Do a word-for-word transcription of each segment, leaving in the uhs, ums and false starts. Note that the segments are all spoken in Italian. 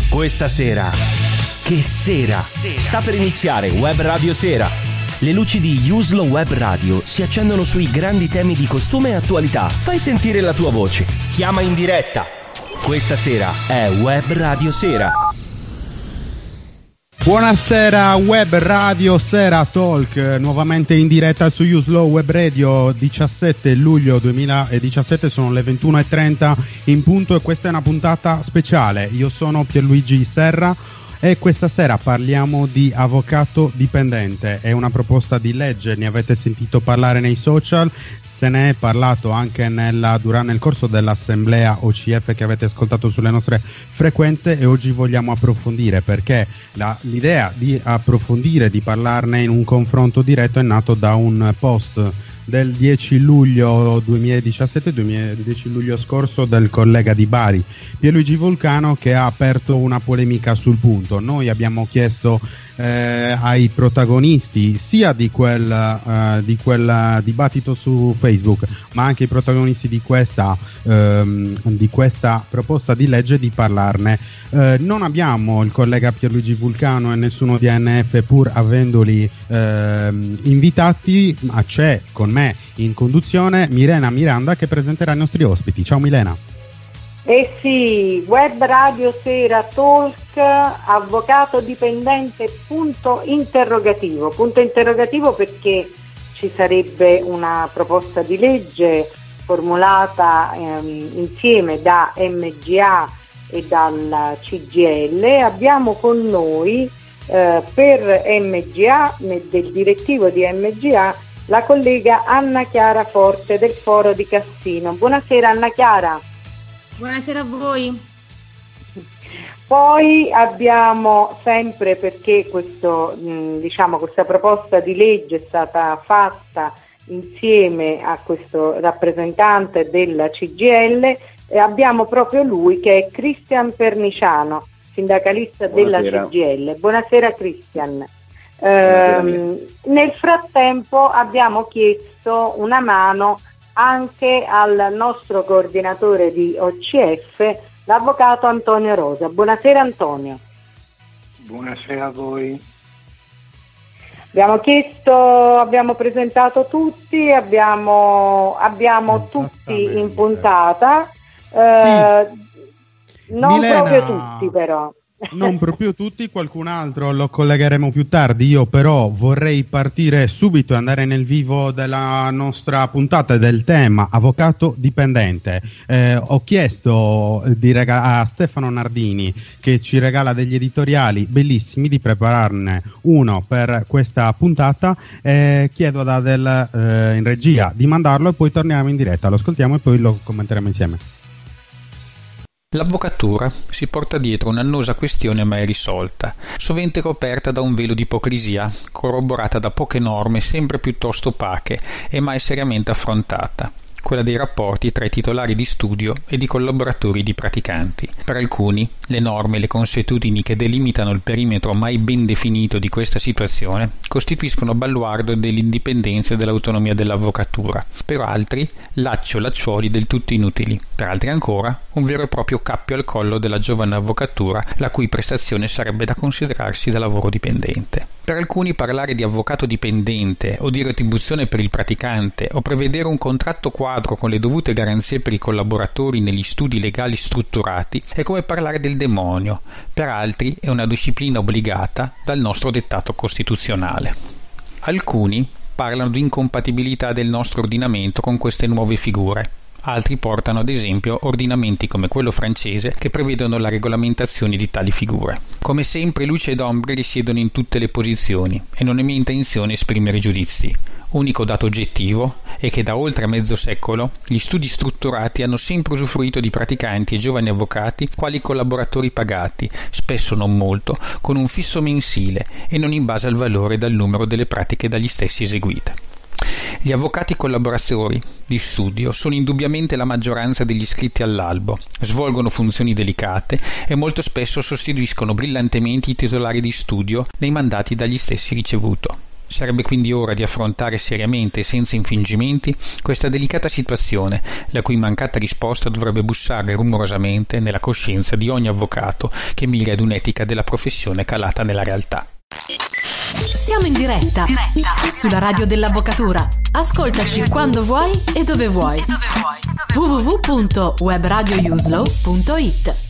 Questa sera, che sera, sta per iniziare Web Radio Sera. Le luci di Uslo Web Radio si accendono sui grandi temi di costume e attualità. Fai sentire la tua voce. Chiama in diretta. Questa sera è Web Radio Sera. Buonasera Web Radio Sera Talk, nuovamente in diretta su Uslo Web Radio, diciassette luglio duemiladiciassette, sono le ventuno e trenta in punto e questa è una puntata speciale. Io sono Pierluigi Serra e questa sera parliamo di avvocato dipendente. È una proposta di legge, ne avete sentito parlare nei social, se ne è parlato anche nella, durante, nel corso dell'assemblea O C F che avete ascoltato sulle nostre frequenze, e oggi vogliamo approfondire perché la, l'idea di approfondire, di parlarne in un confronto diretto è nato da un post del dieci luglio duemiladiciassette, dieci luglio scorso, del collega di Bari Pierluigi Vulcano, che ha aperto una polemica sul punto. Noi abbiamo chiesto eh, ai protagonisti sia di quel, eh, di quel dibattito su Facebook, ma anche ai protagonisti di questa, ehm, di questa proposta di legge, di parlarne. Eh, non abbiamo il collega Pierluigi Vulcano e nessuno di A N F, pur avendoli ehm, invitati, ma c'è con me in conduzione Milena Miranda che presenterà i nostri ospiti. Ciao Milena. Eh sì, Web Radio Sera Talk, avvocato dipendente, punto interrogativo. Punto interrogativo perché ci sarebbe una proposta di legge formulata ehm, insieme da M G A e dal C G I L. Abbiamo con noi eh, per M G A, del direttivo di M G A, la collega Anna Chiara Forte del Foro di Cassino. Buonasera Anna Chiara. Buonasera a voi. Poi abbiamo sempre, perché questo, mh, diciamo, questa proposta di legge è stata fatta insieme a questo rappresentante della C G I L, e abbiamo proprio lui che è Cristian Perniciano, sindacalista della C G I L. Buonasera Cristian. Ehm, nel frattempo abbiamo chiesto una mano anche al nostro coordinatore di O C F, l'avvocato Antonio Rosa. Buonasera Antonio. Buonasera a voi. Abbiamo chiesto, abbiamo presentato tutti, abbiamo, abbiamo tutti in puntata, eh, sì. Non Milena... proprio tutti però. Non proprio tutti, qualcun altro lo collegheremo più tardi. Io però vorrei partire subito e andare nel vivo della nostra puntata, del tema avvocato dipendente. Eh, ho chiesto di rega- a Stefano Nardini, che ci regala degli editoriali bellissimi, di prepararne uno per questa puntata. Eh, chiedo da del, eh, in regia di mandarlo e poi torniamo in diretta, lo ascoltiamo e poi lo commenteremo insieme. L'avvocatura si porta dietro un'annosa questione mai risolta, sovente coperta da un velo di ipocrisia, corroborata da poche norme sempre piuttosto opache e mai seriamente affrontata, quella dei rapporti tra i titolari di studio ed i collaboratori di praticanti. Per alcuni, le norme e le consuetudini che delimitano il perimetro mai ben definito di questa situazione costituiscono baluardo dell'indipendenza e dell'autonomia dell'avvocatura. Per altri, laccio lacciuoli del tutto inutili. Per altri ancora, un vero e proprio cappio al collo della giovane avvocatura, la cui prestazione sarebbe da considerarsi da lavoro dipendente. Per alcuni parlare di avvocato dipendente o di retribuzione per il praticante o prevedere un contratto quadro con le dovute garanzie per i collaboratori negli studi legali strutturati è come parlare del demonio. Per altri è una disciplina obbligata dal nostro dettato costituzionale. Alcuni parlano di incompatibilità del nostro ordinamento con queste nuove figure. Altri portano ad esempio ordinamenti come quello francese che prevedono la regolamentazione di tali figure. Come sempre luce ed ombre risiedono in tutte le posizioni e non è mia intenzione esprimere giudizi. Unico dato oggettivo è che da oltre mezzo secolo gli studi strutturati hanno sempre usufruito di praticanti e giovani avvocati quali collaboratori pagati, spesso non molto, con un fisso mensile e non in base al valore e dal numero delle pratiche dagli stessi eseguite. Gli avvocati collaboratori di studio sono indubbiamente la maggioranza degli iscritti all'albo, svolgono funzioni delicate e molto spesso sostituiscono brillantemente i titolari di studio nei mandati dagli stessi ricevuto. Sarebbe quindi ora di affrontare seriamente e senza infingimenti questa delicata situazione, la cui mancata risposta dovrebbe bussare rumorosamente nella coscienza di ogni avvocato che mira ad un'etica della professione calata nella realtà. Siamo in diretta, diretta sulla radio dell'avvocatura. Ascoltaci quando vuoi e dove vuoi. w w w punto web radio uslow punto it.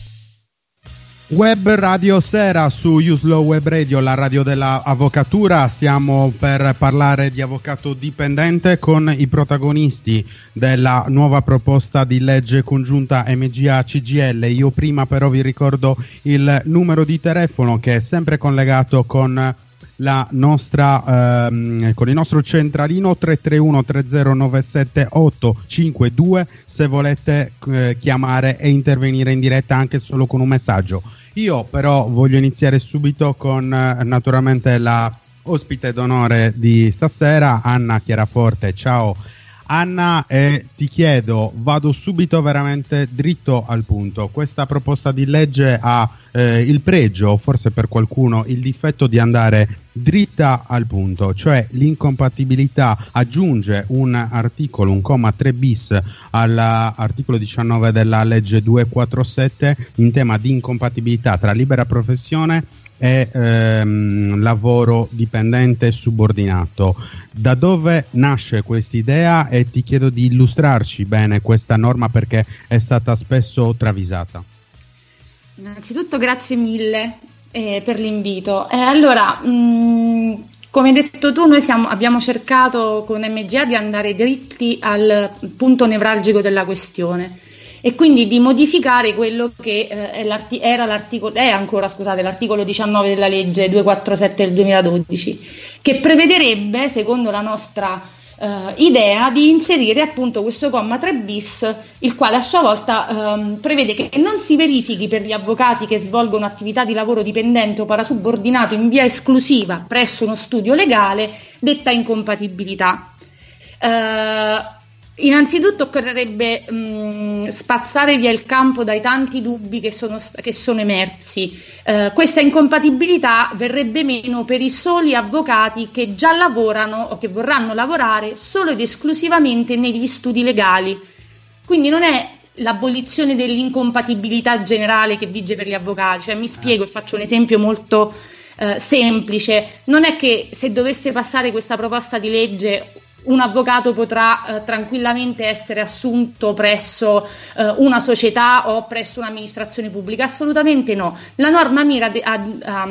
Web Radio Sera su Uslow Web Radio, la radio dell'avvocatura. Stiamo per parlare di avvocato dipendente con i protagonisti della nuova proposta di legge congiunta M G A C G L. Io prima però vi ricordo il numero di telefono che è sempre collegato con la nostra ehm, con il nostro centralino tre tre uno tre zero nove sette otto cinque due se volete eh, chiamare e intervenire in diretta anche solo con un messaggio. Io però voglio iniziare subito con eh, naturalmente la ospite d'onore di stasera, Anna Chiaraforte. Ciao Anna, e ti chiedo, vado subito veramente dritto al punto. Questa proposta di legge ha eh, il pregio, forse per qualcuno il difetto, di andare dritta al punto, cioè l'incompatibilità aggiunge un articolo, un comma tre bis all'articolo diciannove della legge duecentoquarantasette in tema di incompatibilità tra libera professione e ehm, lavoro dipendente subordinato. Da dove nasce questa idea? E ti chiedo di illustrarci bene questa norma perché è stata spesso travisata. Innanzitutto grazie mille eh, per l'invito. Eh, allora, mh, come hai detto tu, noi siamo, abbiamo cercato con M G A di andare dritti al punto nevralgico della questione e quindi di modificare quello che eh, è l'arti- era l'articolo, è ancora scusate, l'articolo diciannove della legge duecentoquarantasette del duemiladodici, che prevederebbe, secondo la nostra eh, idea, di inserire appunto questo comma tre bis, il quale a sua volta ehm, prevede che non si verifichi per gli avvocati che svolgono attività di lavoro dipendente o parasubordinato in via esclusiva presso uno studio legale detta incompatibilità. Eh, Innanzitutto occorrerebbe mh, spazzare via il campo dai tanti dubbi che sono, che sono emersi. Eh, questa incompatibilità verrebbe meno per i soli avvocati che già lavorano o che vorranno lavorare solo ed esclusivamente negli studi legali. Quindi non è l'abolizione dell'incompatibilità generale che vige per gli avvocati. Cioè, mi spiego e faccio un esempio molto eh, semplice. Non è che se dovesse passare questa proposta di legge un avvocato potrà eh, tranquillamente essere assunto presso eh, una società o presso un'amministrazione pubblica, assolutamente no. La norma mira de- a, a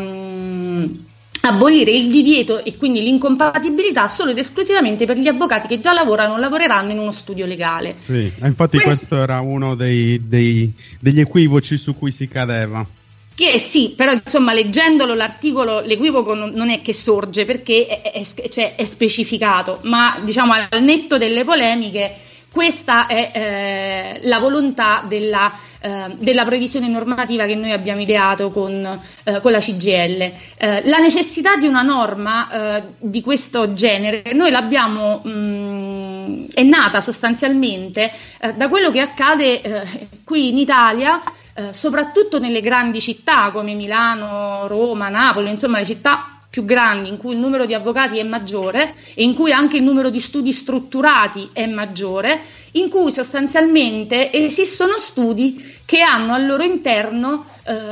um, abolire il divieto e quindi l'incompatibilità solo ed esclusivamente per gli avvocati che già lavorano o lavoreranno in uno studio legale. Sì, infatti questo, questo era uno dei, dei, degli equivoci su cui si cadeva. Che sì, però insomma leggendolo l'articolo l'equivoco non, non è che sorge perché è, è, cioè, è specificato, ma diciamo al netto delle polemiche questa è eh, la volontà della, eh, della previsione normativa che noi abbiamo ideato con, eh, con la C G L. Eh, la necessità di una norma eh, di questo genere noi l'abbiamo mh, è nata sostanzialmente eh, da quello che accade eh, qui in Italia. Eh, soprattutto nelle grandi città come Milano, Roma, Napoli, insomma le città più grandi in cui il numero di avvocati è maggiore e in cui anche il numero di studi strutturati è maggiore, in cui sostanzialmente esistono studi che hanno al loro interno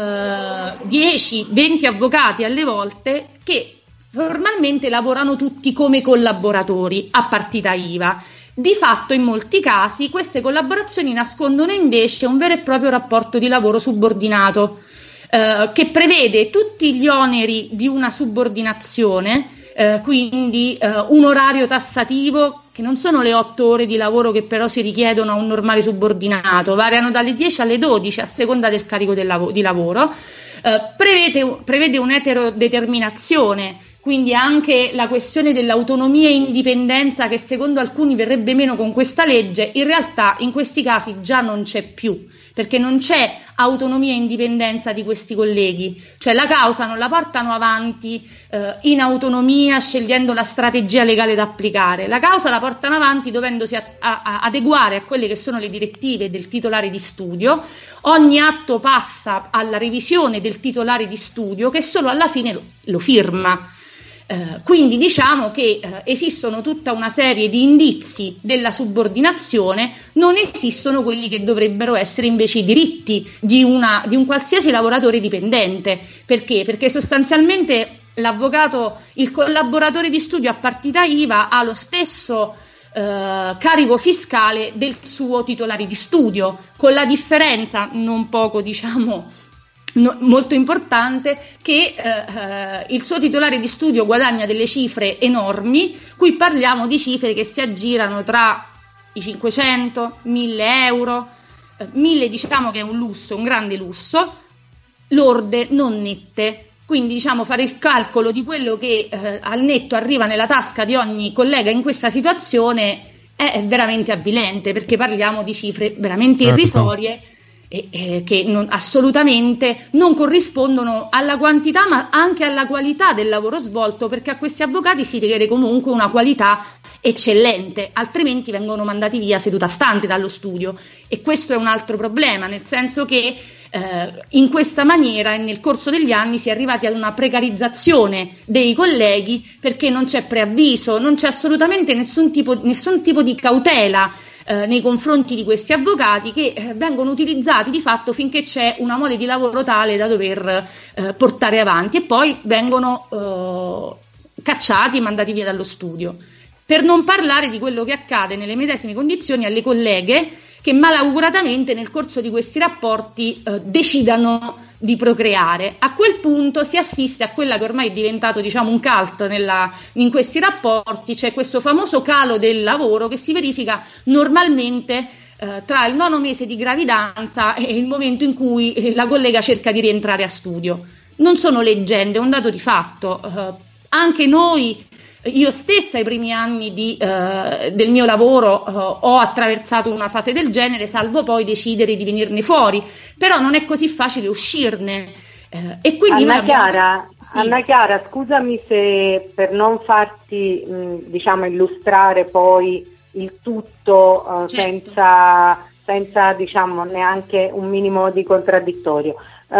eh, dieci venti avvocati alle volte che formalmente lavorano tutti come collaboratori a partita I V A. Di fatto in molti casi queste collaborazioni nascondono invece un vero e proprio rapporto di lavoro subordinato eh, che prevede tutti gli oneri di una subordinazione, eh, quindi eh, un orario tassativo che non sono le otto ore di lavoro che però si richiedono a un normale subordinato, variano dalle dieci alle dodici a seconda del carico del lav- di lavoro, eh, prevede, prevede un'eterodeterminazione. Quindi anche la questione dell'autonomia e indipendenza che secondo alcuni verrebbe meno con questa legge, in realtà in questi casi già non c'è più, perché non c'è autonomia e indipendenza di questi colleghi, cioè la causa non la portano avanti eh, in autonomia scegliendo la strategia legale da applicare, la causa la portano avanti dovendosi a, a, a adeguare a quelle che sono le direttive del titolare di studio. Ogni atto passa alla revisione del titolare di studio che solo alla fine lo, lo firma. Eh, quindi diciamo che eh, esistono tutta una serie di indizi della subordinazione, non esistono quelli che dovrebbero essere invece i diritti di, una, di un qualsiasi lavoratore dipendente. Perché? Perché sostanzialmente l'avvocato, il collaboratore di studio a partita I V A ha lo stesso eh, carico fiscale del suo titolare di studio, con la differenza non poco, diciamo, No, molto importante, che eh, il suo titolare di studio guadagna delle cifre enormi. Qui parliamo di cifre che si aggirano tra i cinquecento, mille euro, eh, mille diciamo che è un lusso, un grande lusso, lorde, non nette. Quindi diciamo fare il calcolo di quello che eh, al netto arriva nella tasca di ogni collega in questa situazione è, è veramente avvilente, perché parliamo di cifre veramente certo. irrisorie, E, e che non, assolutamente non corrispondono alla quantità ma anche alla qualità del lavoro svolto, perché a questi avvocati si richiede comunque una qualità eccellente, altrimenti vengono mandati via seduta stante dallo studio. E questo è un altro problema, nel senso che eh, in questa maniera e nel corso degli anni si è arrivati ad una precarizzazione dei colleghi, perché non c'è preavviso, non c'è assolutamente nessun tipo, nessun tipo di cautela Eh, nei confronti di questi avvocati, che eh, vengono utilizzati di fatto finché c'è una mole di lavoro tale da dover eh, portare avanti, e poi vengono eh, cacciati, mandati via dallo studio. Per non parlare di quello che accade nelle medesime condizioni alle colleghe che malauguratamente nel corso di questi rapporti eh, decidano di procreare. A quel punto si assiste a quella che ormai è diventato, diciamo, un cult nella, in questi rapporti, c'è questo famoso calo del lavoro che si verifica normalmente eh, tra il nono mese di gravidanza e il momento in cui eh, la collega cerca di rientrare a studio. Non sono leggende, è un dato di fatto. Eh, anche noi, io stessa ai primi anni di, eh, del mio lavoro eh, ho attraversato una fase del genere, salvo poi decidere di venirne fuori, però non è così facile uscirne. Eh, e quindi Anna, abbiamo... Chiara, sì. Anna Chiara, scusami se per non farti mh, diciamo illustrare poi il tutto eh, certo. senza, senza diciamo neanche un minimo di contraddittorio.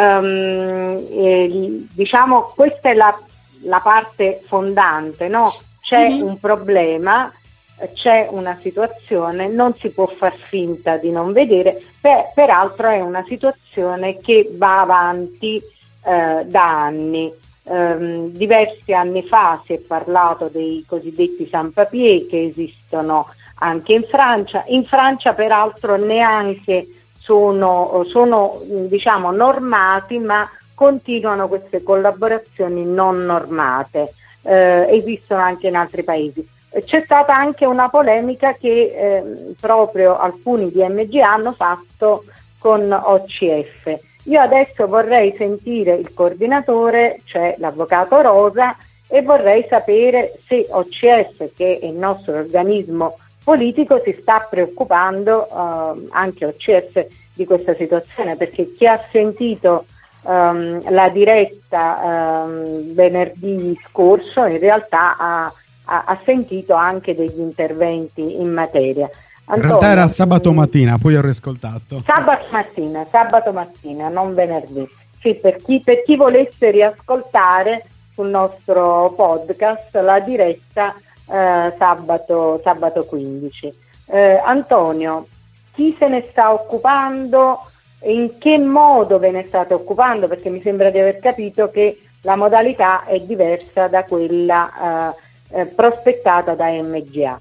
Um, eh, diciamo questa è la la parte fondante, no? C'è mm-hmm. un problema, c'è una situazione, non si può far finta di non vedere, per, peraltro è una situazione che va avanti eh, da anni. Um, diversi anni fa si è parlato dei cosiddetti sans-papiers che esistono anche in Francia. In Francia peraltro neanche sono, sono diciamo normati, ma continuano queste collaborazioni non normate, eh, esistono anche in altri paesi. C'è stata anche una polemica che eh, proprio alcuni D M G hanno fatto con O C F. Io adesso vorrei sentire il coordinatore, cioè l'avvocato Rosa, e vorrei sapere se O C F, che è il nostro organismo politico, si sta preoccupando eh, anche O C F di questa situazione, perché chi ha sentito Um, la diretta um, venerdì scorso in realtà ha, ha, ha sentito anche degli interventi in materia. Antonio, in realtà era sabato mattina, poi ho riascoltato. Sabato mattina, sabato mattina, non venerdì. Sì, per chi, per chi volesse riascoltare sul nostro podcast la diretta eh, sabato, sabato quindici. Eh, Antonio, chi se ne sta occupando? In che modo ve ne state occupando? Perché mi sembra di aver capito che la modalità è diversa da quella eh, eh, prospettata da M G A.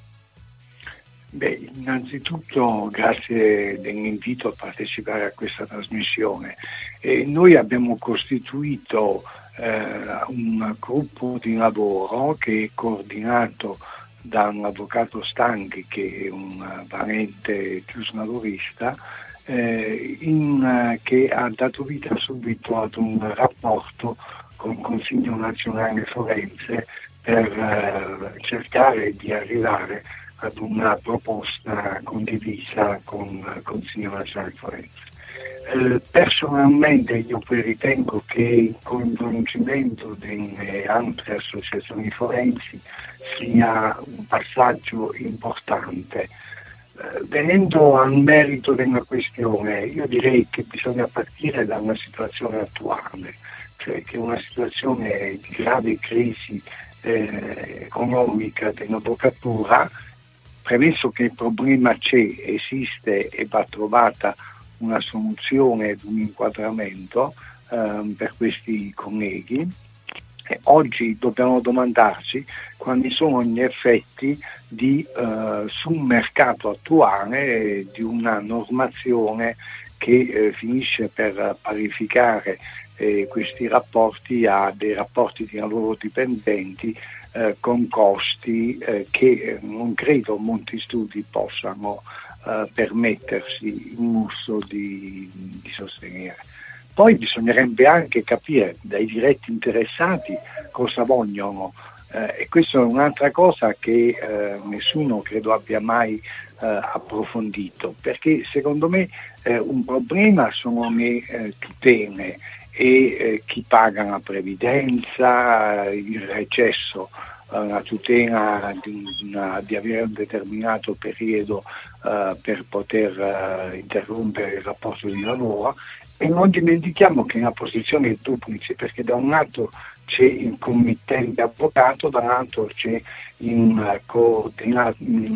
Beh, innanzitutto grazie dell'invito a partecipare a questa trasmissione. E noi abbiamo costituito eh, un gruppo di lavoro che è coordinato da un avvocato Stanghi, che è un valente giuslavorista, Eh, in, uh, che ha dato vita subito ad un rapporto con il Consiglio Nazionale Forense per uh, cercare di arrivare ad una proposta condivisa con il Consiglio Nazionale Forense. Eh, personalmente io poi ritengo che il coinvolgimento delle altre associazioni forensi sia un passaggio importante. Venendo al merito della questione, io direi che bisogna partire da una situazione attuale, cioè che una situazione di grave crisi eh, economica dell'avvocatura, premesso che il problema c'è, esiste e va trovata una soluzione, un inquadramento eh, per questi colleghi, e oggi dobbiamo domandarci quali sono gli effetti di, eh, sul mercato attuale di una normazione che eh, finisce per parificare eh, questi rapporti a dei rapporti di lavoro dipendenti eh, con costi eh, che non credo molti studi possano eh, permettersi il lusso di, di sostenere. Poi bisognerebbe anche capire dai diretti interessati cosa vogliono, eh, e questa è un'altra cosa che eh, nessuno credo abbia mai eh, approfondito, perché secondo me eh, un problema sono le eh, tutele e eh, chi paga la previdenza, il recesso, eh, la tutela di, una, di avere un determinato periodo eh, per poter eh, interrompere il rapporto di lavoro. E non dimentichiamo che la posizione è duplice, perché da un lato c'è il committente avvocato, dall'altro c'è il, coordina- il,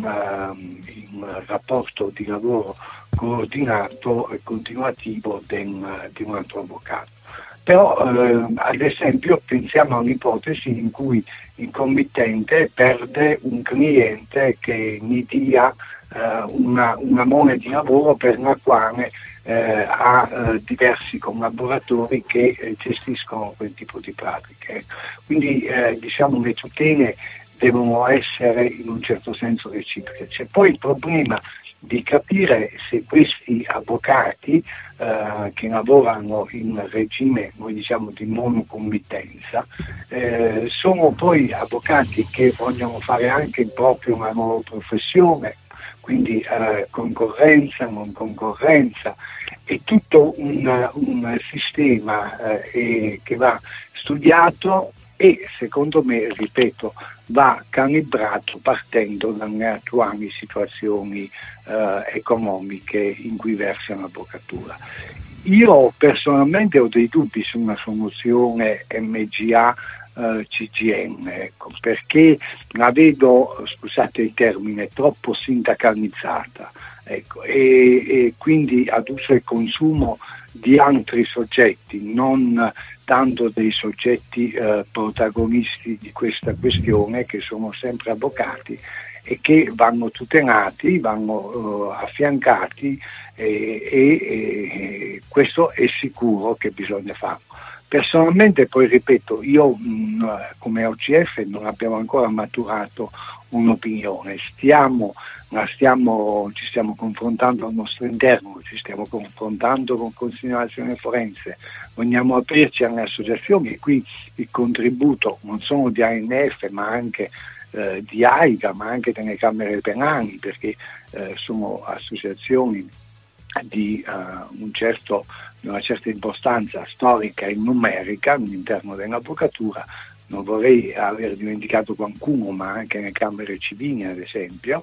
il rapporto di lavoro coordinato e continuativo del, di un altro avvocato. Però eh, ad esempio pensiamo a un'ipotesi in cui il committente perde un cliente che gli dia eh, una, una mole di lavoro per la quale Eh, a eh, diversi collaboratori che eh, gestiscono quel tipo di pratiche. Quindi eh, diciamo le tutele devono essere in un certo senso reciproche. C'è poi il problema di capire se questi avvocati eh, che lavorano in regime, noi diciamo, di monocommittenza, eh, sono poi avvocati che vogliono fare anche proprio una loro professione, quindi eh, concorrenza, non concorrenza, è tutto un, un sistema eh, che va studiato e secondo me, ripeto, va calibrato partendo dalle attuali situazioni eh, economiche in cui versa l'avvocatura. Io personalmente ho dei dubbi su una soluzione M G A Uh, C G M, ecco, perché la vedo, scusate il termine, troppo sindacalizzata, ecco, e, e quindi ad uso e consumo di altri soggetti, non tanto dei soggetti uh, protagonisti di questa questione, che sono sempre avvocati e che vanno tutelati, vanno uh, affiancati e, e, e questo è sicuro che bisogna farlo. Personalmente poi ripeto, io mh, come O C F non abbiamo ancora maturato un'opinione, stiamo, la stiamo, ci stiamo confrontando al nostro interno, ci stiamo confrontando con Consiglio Nazionale Forense, vogliamo aprirci alle associazioni e qui il contributo non solo di A N F ma anche eh, di AICA, ma anche delle Camere Penali, perché eh, sono associazioni di uh, un certo, di una certa importanza storica e numerica all'interno dell'avvocatura. Non vorrei aver dimenticato qualcuno, ma anche le Camere Civili ad esempio,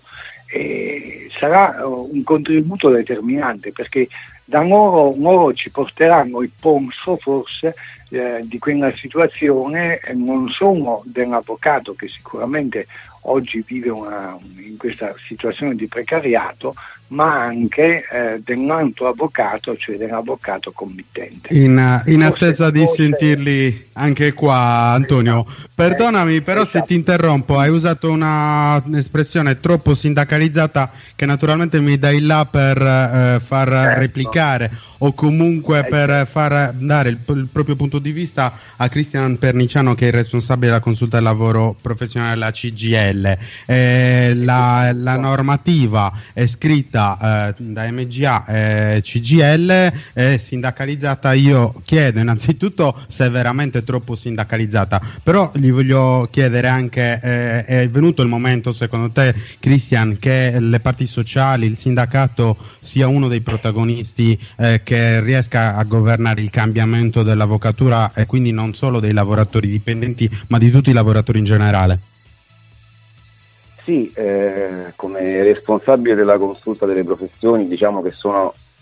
e sarà uh, un contributo determinante, perché da loro, loro ci porteranno il polso forse eh, di quella situazione, eh, non solo dell'avvocato che sicuramente oggi vive una, in questa situazione di precariato, ma anche eh, dell'altro avvocato, cioè dell'avvocato committente. In, in attesa di forse... sentirli anche qua, Antonio, perdonami però esatto. Se ti interrompo, hai usato una, un'espressione troppo sindacalizzata che naturalmente mi dai là per eh, far certo. replicare o comunque eh, per certo. far dare il, il proprio punto di vista a Cristian Perniciano, che è il responsabile della consulta del lavoro professionale della C G I L. Eh, la, la normativa è scritta eh, da M G A e eh, C G I L, è sindacalizzata. Io chiedo innanzitutto se è veramente troppo sindacalizzata, però gli voglio chiedere anche eh, è venuto il momento secondo te, Cristian, che le parti sociali, il sindacato sia uno dei protagonisti eh, che riesca a governare il cambiamento dell'avvocatura e quindi non solo dei lavoratori dipendenti ma di tutti i lavoratori in generale? Sì, eh, come responsabile della consulta delle professioni, diciamo che sono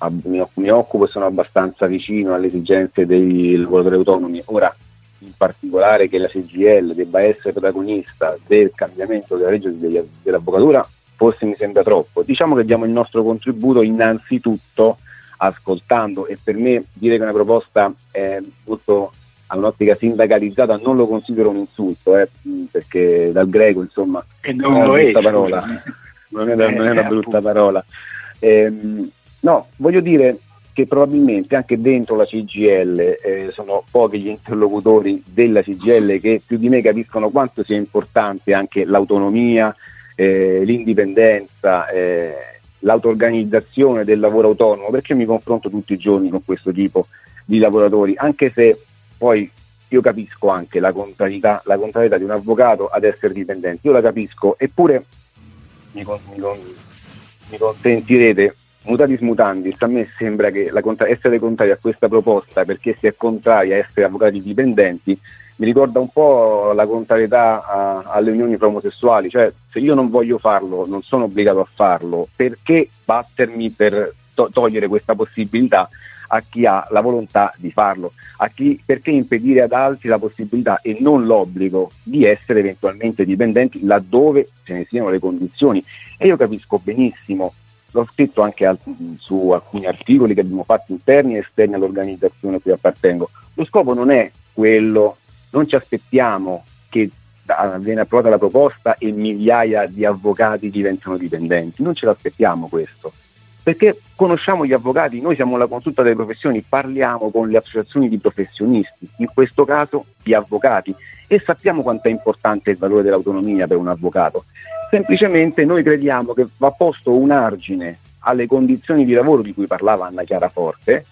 mi, mi occupo e sono abbastanza vicino alle esigenze dei lavoratori autonomi. Ora, in particolare che la C G I L debba essere protagonista del cambiamento della legge dell'avvocatura, forse mi sembra troppo. Diciamo che diamo il nostro contributo innanzitutto ascoltando, e per me dire che una proposta è molto a un'ottica sindacalizzata non lo considero un insulto, eh, perché dal greco insomma e non lo è, parola. non è, non è una brutta parola. Eh, no, voglio dire che probabilmente anche dentro la C G I L eh, sono pochi gli interlocutori della C G I L che più di me capiscono quanto sia importante anche l'autonomia, eh, l'indipendenza, eh, l'auto-organizzazione del lavoro autonomo, perché mi confronto tutti i giorni con questo tipo di lavoratori, anche se poi io capisco anche la contrarietà, la contrarietà di un avvocato ad essere dipendente, io la capisco, eppure mi, con, mi, con, mi consentirete, mutatis mutandis, a me sembra che la contra- essere contrari a questa proposta perché si è contrari a essere avvocati dipendenti mi ricorda un po' la contrarietà a, alle unioni fra omosessuali, cioè se io non voglio farlo, non sono obbligato a farlo, perché battermi per to- togliere questa possibilità a chi ha la volontà di farlo, a chi, perché impedire ad altri la possibilità e non l'obbligo di essere eventualmente dipendenti laddove ce ne siano le condizioni. E io capisco benissimo, l'ho scritto anche al, su alcuni articoli che abbiamo fatto interni e esterni all'organizzazione a cui appartengo, lo scopo non è quello, non ci aspettiamo che viene approvata la proposta e migliaia di avvocati diventano dipendenti, non ce l'aspettiamo questo, perché conosciamo gli avvocati, noi siamo la consulta delle professioni, parliamo con le associazioni di professionisti, in questo caso di avvocati, e sappiamo quanto è importante il valore dell'autonomia per un avvocato. Semplicemente noi crediamo che va posto un argine alle condizioni di lavoro di cui parlava Anna Chiara Forte,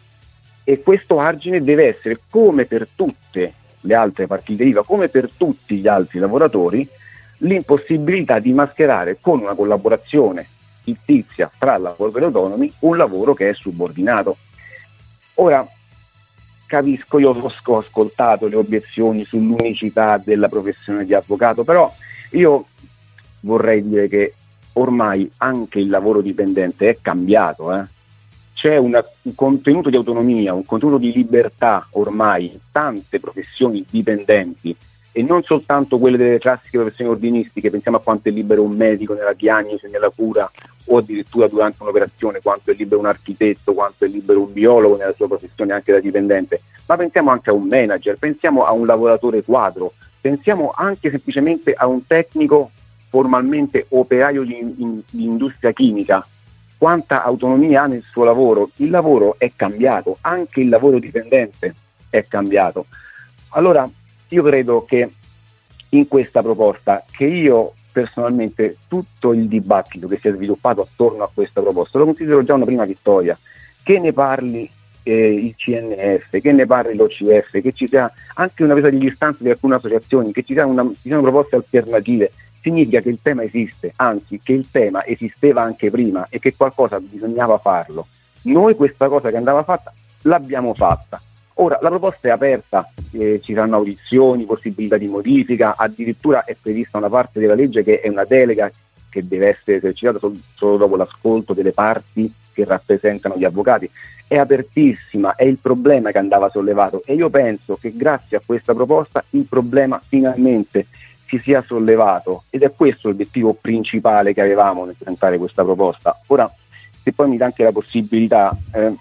e questo argine deve essere, come per tutte le altre partite I V A, come per tutti gli altri lavoratori, l'impossibilità di mascherare con una collaborazione fittizia tra lavoratori autonomi un lavoro che è subordinato. Ora, capisco, io ho ascoltato le obiezioni sull'unicità della professione di avvocato, però io vorrei dire che ormai anche il lavoro dipendente è cambiato, eh? C'è una, un contenuto di autonomia, un contenuto di libertà ormai in tante professioni dipendenti, e non soltanto quelle delle classiche professioni ordinistiche. Pensiamo a quanto è libero un medico nella diagnosi, nella cura, o addirittura durante un'operazione, quanto è libero un architetto, quanto è libero un biologo nella sua professione anche da dipendente, ma pensiamo anche a un manager, pensiamo a un lavoratore quadro, pensiamo anche semplicemente a un tecnico formalmente operaio di, in, di industria chimica. Quanta autonomia ha nel suo lavoro? Il lavoro è cambiato, anche il lavoro dipendente è cambiato. Allora io credo che in questa proposta, che io personalmente tutto il dibattito che si è sviluppato attorno a questa proposta lo considero già una prima vittoria, che ne parli eh, il C N F, che ne parli l'O C F, che ci sia anche una presa di distanza di alcune associazioni, che ci siano, una, ci siano proposte alternative, significa che il tema esiste, anzi che il tema esisteva anche prima e che qualcosa bisognava farlo. Noi questa cosa che andava fatta l'abbiamo fatta. Ora la proposta è aperta, eh, ci saranno audizioni, possibilità di modifica, addirittura è prevista una parte della legge che è una delega che deve essere esercitata sol- solo dopo l'ascolto delle parti che rappresentano gli avvocati. È apertissima, è il problema che andava sollevato, e io penso che grazie a questa proposta il problema finalmente si sia sollevato, ed è questo l'obiettivo principale che avevamo nel presentare questa proposta. Ora, se poi mi dà anche la possibilità, eh,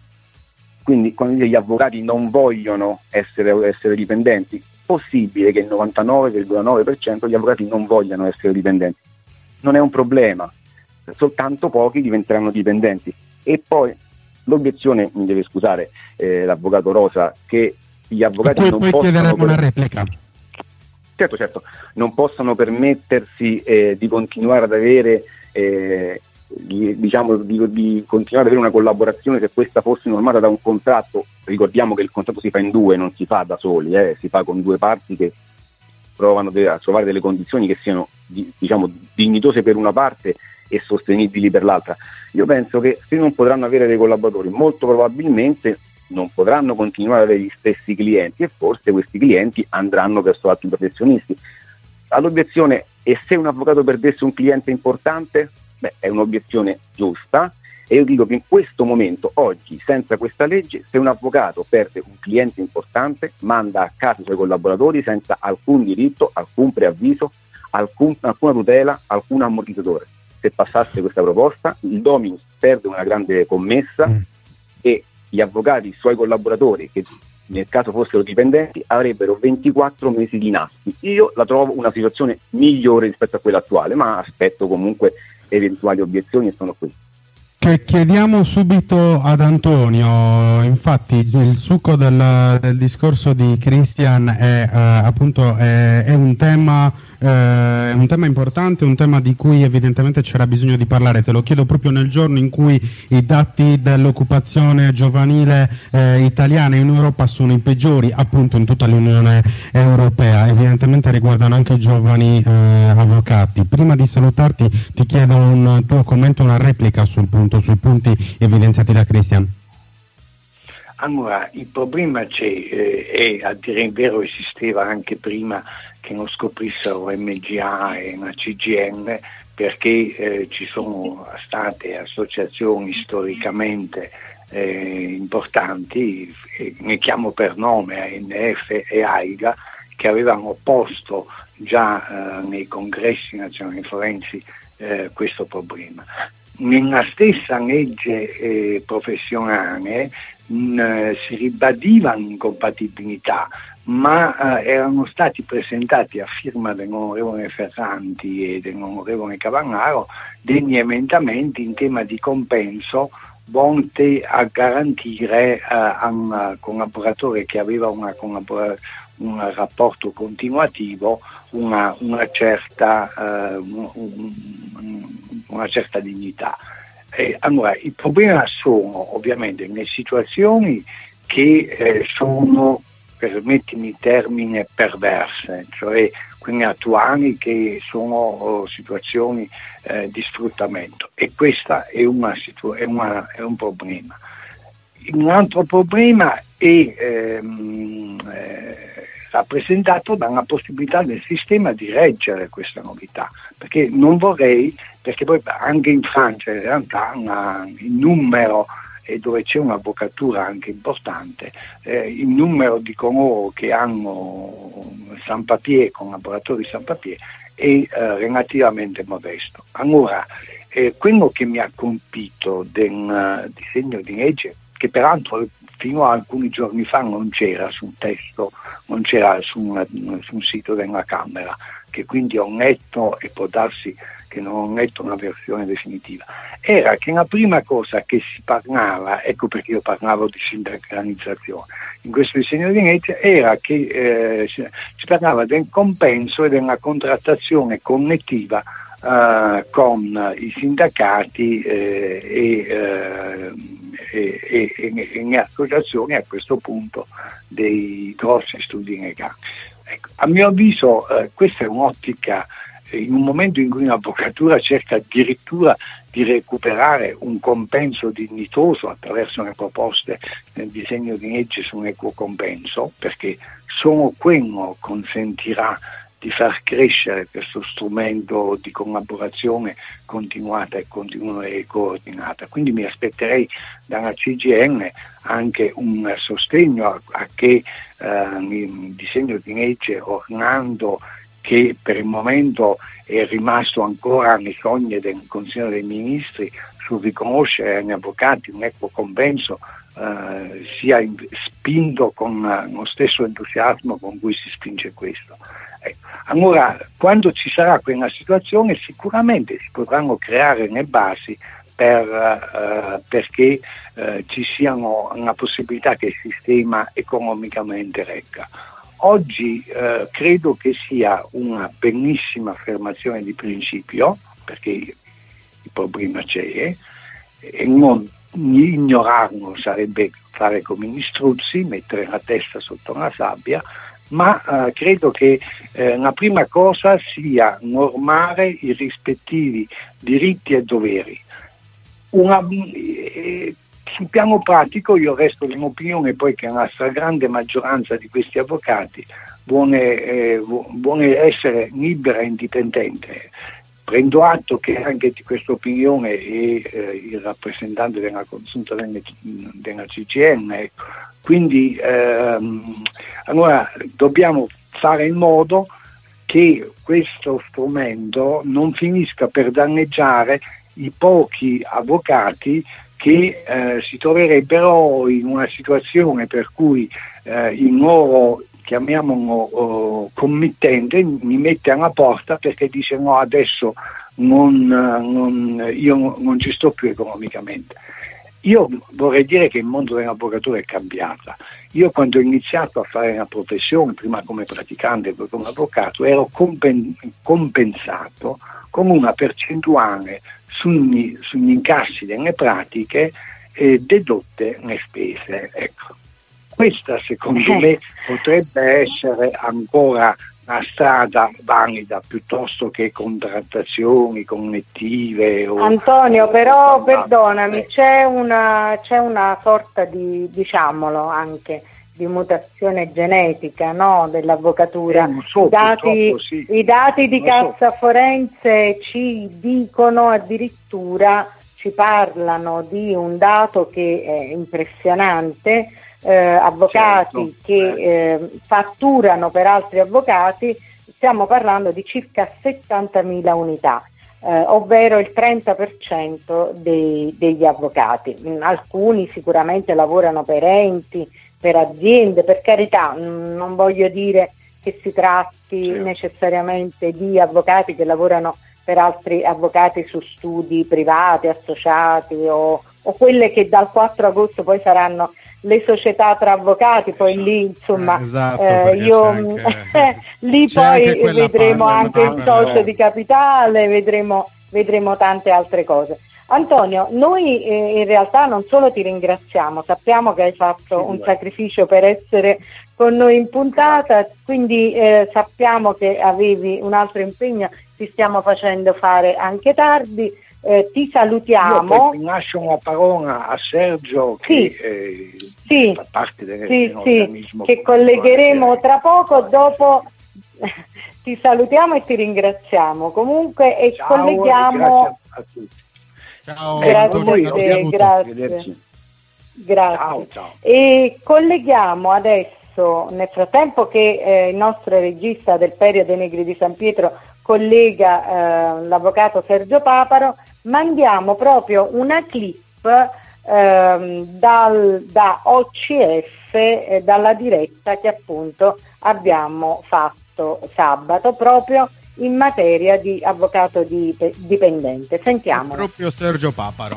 quindi quando gli avvocati non vogliono essere, essere dipendenti, possibile che il novantanove virgola nove per cento degli avvocati non vogliano essere dipendenti, non è un problema, soltanto pochi diventeranno dipendenti. E poi l'obiezione, mi deve scusare eh, l'avvocato Rosa, che gli avvocati poi, non poi possono chiederemo una replica. Certo, certo, non possono permettersi eh, di continuare ad avere eh, di, diciamo di, di continuare ad avere una collaborazione se questa fosse normata da un contratto. Ricordiamo che il contratto si fa in due, non si fa da soli, eh, si fa con due parti che provano de- a trovare delle condizioni che siano di, diciamo dignitose per una parte e sostenibili per l'altra. Io penso che se non potranno avere dei collaboratori, molto probabilmente non potranno continuare ad avere gli stessi clienti, e forse questi clienti andranno verso altri professionisti. All'obiezione, e se un avvocato perdesse un cliente importante? Beh, è un'obiezione giusta, E io dico che in questo momento, oggi, senza questa legge, se un avvocato perde un cliente importante, manda a casa i suoi collaboratori senza alcun diritto, alcun preavviso, alcun, alcuna tutela, alcun ammortizzatore. Se passasse questa proposta, il Dominus perde una grande commessa mm. e gli avvocati, i suoi collaboratori, che nel caso fossero dipendenti, avrebbero ventiquattro mesi di nastri. Io la trovo una situazione migliore rispetto a quella attuale, ma aspetto comunque eventuali obiezioni e sono qui. Che chiediamo subito ad Antonio. Infatti il succo del, del discorso di Christian è eh, appunto è, è un tema eh, è un tema importante, un tema di cui evidentemente c'era bisogno di parlare. Te lo chiedo proprio nel giorno in cui i dati dell'occupazione giovanile eh, italiana in Europa sono i peggiori appunto in tutta l'Unione Europea, evidentemente riguardano anche i giovani eh, avvocati. Prima di salutarti ti chiedo un tuo commento, una replica sul punto, sui punti evidenziati da Christian. Allora, il problema c'è eh, e a dire il vero esisteva anche prima che non scoprissero M G A e la C G I L, perché eh, ci sono state associazioni storicamente eh, importanti, eh, ne chiamo per nome A N F e AIGA, che avevano posto già eh, nei congressi nazionali forensi eh, questo problema. Nella stessa legge eh, professionale mh, si ribadivano incompatibilità, ma eh, erano stati presentati a firma dell'onorevole Ferranti e dell'onorevole Cavallaro degli emendamenti in tema di compenso volti a garantire eh, a un collaboratore che aveva una collabora- un rapporto continuativo una, una, certa, eh, un, una certa dignità. Eh, allora, il problema sono ovviamente le situazioni che eh, sono, permettimi il termine, perverse, cioè quelle attuali che sono oh, situazioni eh, di sfruttamento, e questa è, una situ- è, una, è un problema. Un altro problema è ehm, eh, rappresentato dalla possibilità del sistema di reggere questa novità, perché non vorrei, perché poi anche in Francia in realtà una, il numero, e dove c'è un'avvocatura anche importante, eh, il numero di coloro che hanno San Papier, collaboratori San Papier, è eh, relativamente modesto. Allora, eh, quello che mi ha colpito del uh, disegno di legge, che peraltro fino a alcuni giorni fa non c'era sul testo, non c'era su, una, su un sito della Camera, che quindi ho letto e può darsi che non ho letto una versione definitiva, era che la prima cosa che si parlava, ecco perché io parlavo di sindacalizzazione, in questo disegno di legge era che eh, si, si parlava del compenso e della contrattazione collettiva Uh, con i sindacati eh, e, eh, e, e, e, e le associazioni a questo punto dei grossi studi legali. Ecco, a mio avviso eh, questa è un'ottica, eh, in un momento in cui l'avvocatura cerca addirittura di recuperare un compenso dignitoso attraverso le proposte nel disegno di legge su un equo compenso, perché solo quello consentirà di far crescere questo strumento di collaborazione continuata e continua e coordinata. Quindi mi aspetterei dalla C G I L anche un sostegno a, a che eh, il disegno di legge Orlando, che per il momento è rimasto ancora nei sogni del Consiglio dei Ministri sul riconoscere agli avvocati un equo compenso, eh, sia in, spinto con uh, lo stesso entusiasmo con cui si spinge questo. Ecco. Allora, quando ci sarà quella situazione, sicuramente si potranno creare le basi per, uh, perché uh, ci siano la possibilità che il sistema economicamente regga. Oggi uh, credo che sia una bellissima affermazione di principio, perché il problema c'è, e non ignorarlo sarebbe fare come gli struzzi, mettere la testa sotto la sabbia, ma eh, credo che eh, la prima cosa sia normare i rispettivi diritti e doveri. Una, eh, sul piano pratico io resto dell'opinione poi che la stragrande maggioranza di questi avvocati vuole, eh, vuole essere libera e indipendente. prendo atto che anche di questa opinione è eh, il rappresentante della consulta della C G I L, ecco. Quindi ehm, allora dobbiamo fare in modo che questo strumento non finisca per danneggiare i pochi avvocati che eh, si troverebbero in una situazione per cui eh, il nuovo, chiamiamolo oh, committente, mi mette alla porta perché dice no, adesso non, non, io non ci sto più economicamente. Io vorrei dire che il mondo dell'avvocatura è cambiata. Io quando ho iniziato a fare la professione, prima come praticante e poi come avvocato, ero compen- compensato con una percentuale sugli, sugli incassi delle pratiche eh, dedotte le spese. Ecco. Questa secondo me potrebbe essere ancora una strada valida piuttosto che contrattazioni connettive. O, Antonio, o, però o perdonami, c'è una, c'è una sorta di, diciamolo anche, di mutazione genetica, no, dell'avvocatura. Eh, so, I, dati, sì. I dati di lo Cassa so. Forense ci dicono addirittura, ci parlano di un dato che è impressionante. Eh, avvocati certo, che eh. eh, fatturano per altri avvocati, stiamo parlando di circa settantamila unità, eh, ovvero il trenta per cento dei, degli avvocati. Alcuni sicuramente lavorano per enti, per aziende, per carità, non voglio dire che si tratti certo. necessariamente di avvocati che lavorano per altri avvocati su studi privati, associati o, o quelle che dal quattro agosto poi saranno le società tra avvocati, poi lì insomma eh, esatto, eh, io anche, lì poi anche vedremo parte, anche il socio di capitale, vedremo, vedremo tante altre cose. Antonio, noi eh, in realtà non solo ti ringraziamo, sappiamo che hai fatto un sacrificio per essere con noi in puntata, quindi eh, sappiamo che avevi un altro impegno, ti stiamo facendo fare anche tardi. Eh, ti salutiamo. Io lascio la parola a Sergio sì, che eh, sì, fa parte del sì, organismo sì, che collegheremo tra poco. Dopo ti salutiamo e ti ringraziamo comunque e ciao, colleghiamo. Grazie a tutti. Ciao, grazie, Antonio, grazie, grazie. grazie. Ciao, ciao. E colleghiamo adesso, nel frattempo che eh, il nostro regista del Perio dei Negri di San Pietro collega eh, l'avvocato Sergio Paparo, mandiamo proprio una clip eh, dal, da O C F, eh, dalla diretta che appunto abbiamo fatto sabato proprio in materia di avvocato dipendente. Sentiamo. Proprio Sergio Paparo.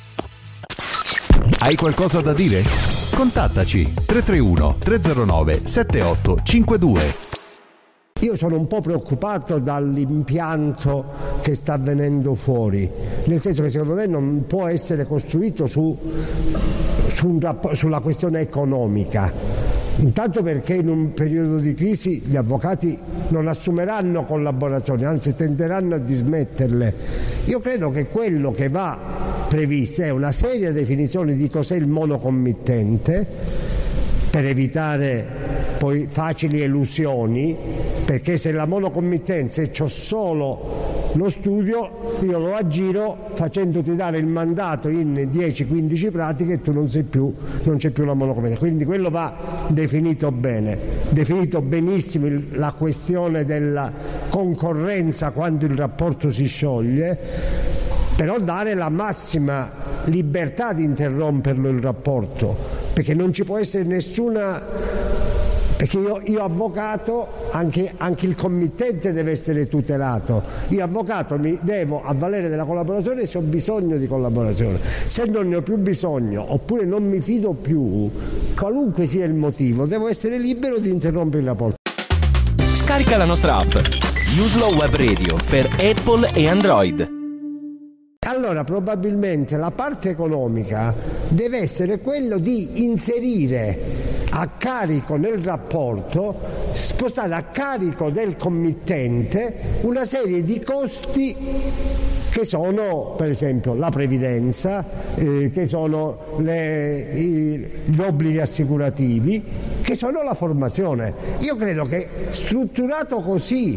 Hai qualcosa da dire? Contattaci tre tre uno tre zero nove sette otto cinque due. Io sono un po' preoccupato dall'impianto che sta avvenendo fuori, nel senso che secondo me non può essere costruito su, su un, sulla questione economica. Intanto perché in un periodo di crisi gli avvocati non assumeranno collaborazioni, anzi tenderanno a dismetterle. Io credo che quello che va previsto è una seria definizione di cos'è il monocommittente, per evitare poi facili elusioni, perché se la monocommittenza e c'ho solo lo studio, io lo aggiro facendoti dare il mandato in dieci quindici pratiche e tu non sei più, non c'è più la monocommittenza. Quindi quello va definito bene, definito benissimo il, la questione della concorrenza quando il rapporto si scioglie, però dare la massima libertà di interromperlo il rapporto, perché non ci può essere nessuna. Perché io, io avvocato, anche, anche il committente deve essere tutelato. Io avvocato mi devo avvalere della collaborazione se ho bisogno di collaborazione. Se non ne ho più bisogno, oppure non mi fido più, qualunque sia il motivo, devo essere libero di interrompere il rapporto. Scarica la nostra app Uslo Web Radio per Apple e Android. Allora probabilmente la parte economica deve essere quello di inserire a carico nel rapporto, spostare a carico del committente una serie di costi che sono per esempio la previdenza, eh, che sono le, i, gli obblighi assicurativi, che sono la formazione. Io credo che strutturato così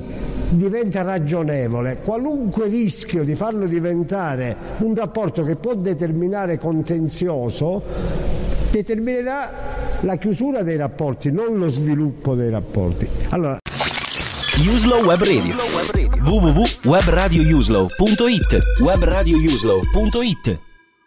diventa ragionevole, qualunque rischio di farlo diventare un rapporto che può determinare contenzioso determinerà la chiusura dei rapporti, non lo sviluppo dei rapporti. Allora, Uslow Web Radio, w w w punto web radio uslow punto it, web radio uslow punto it.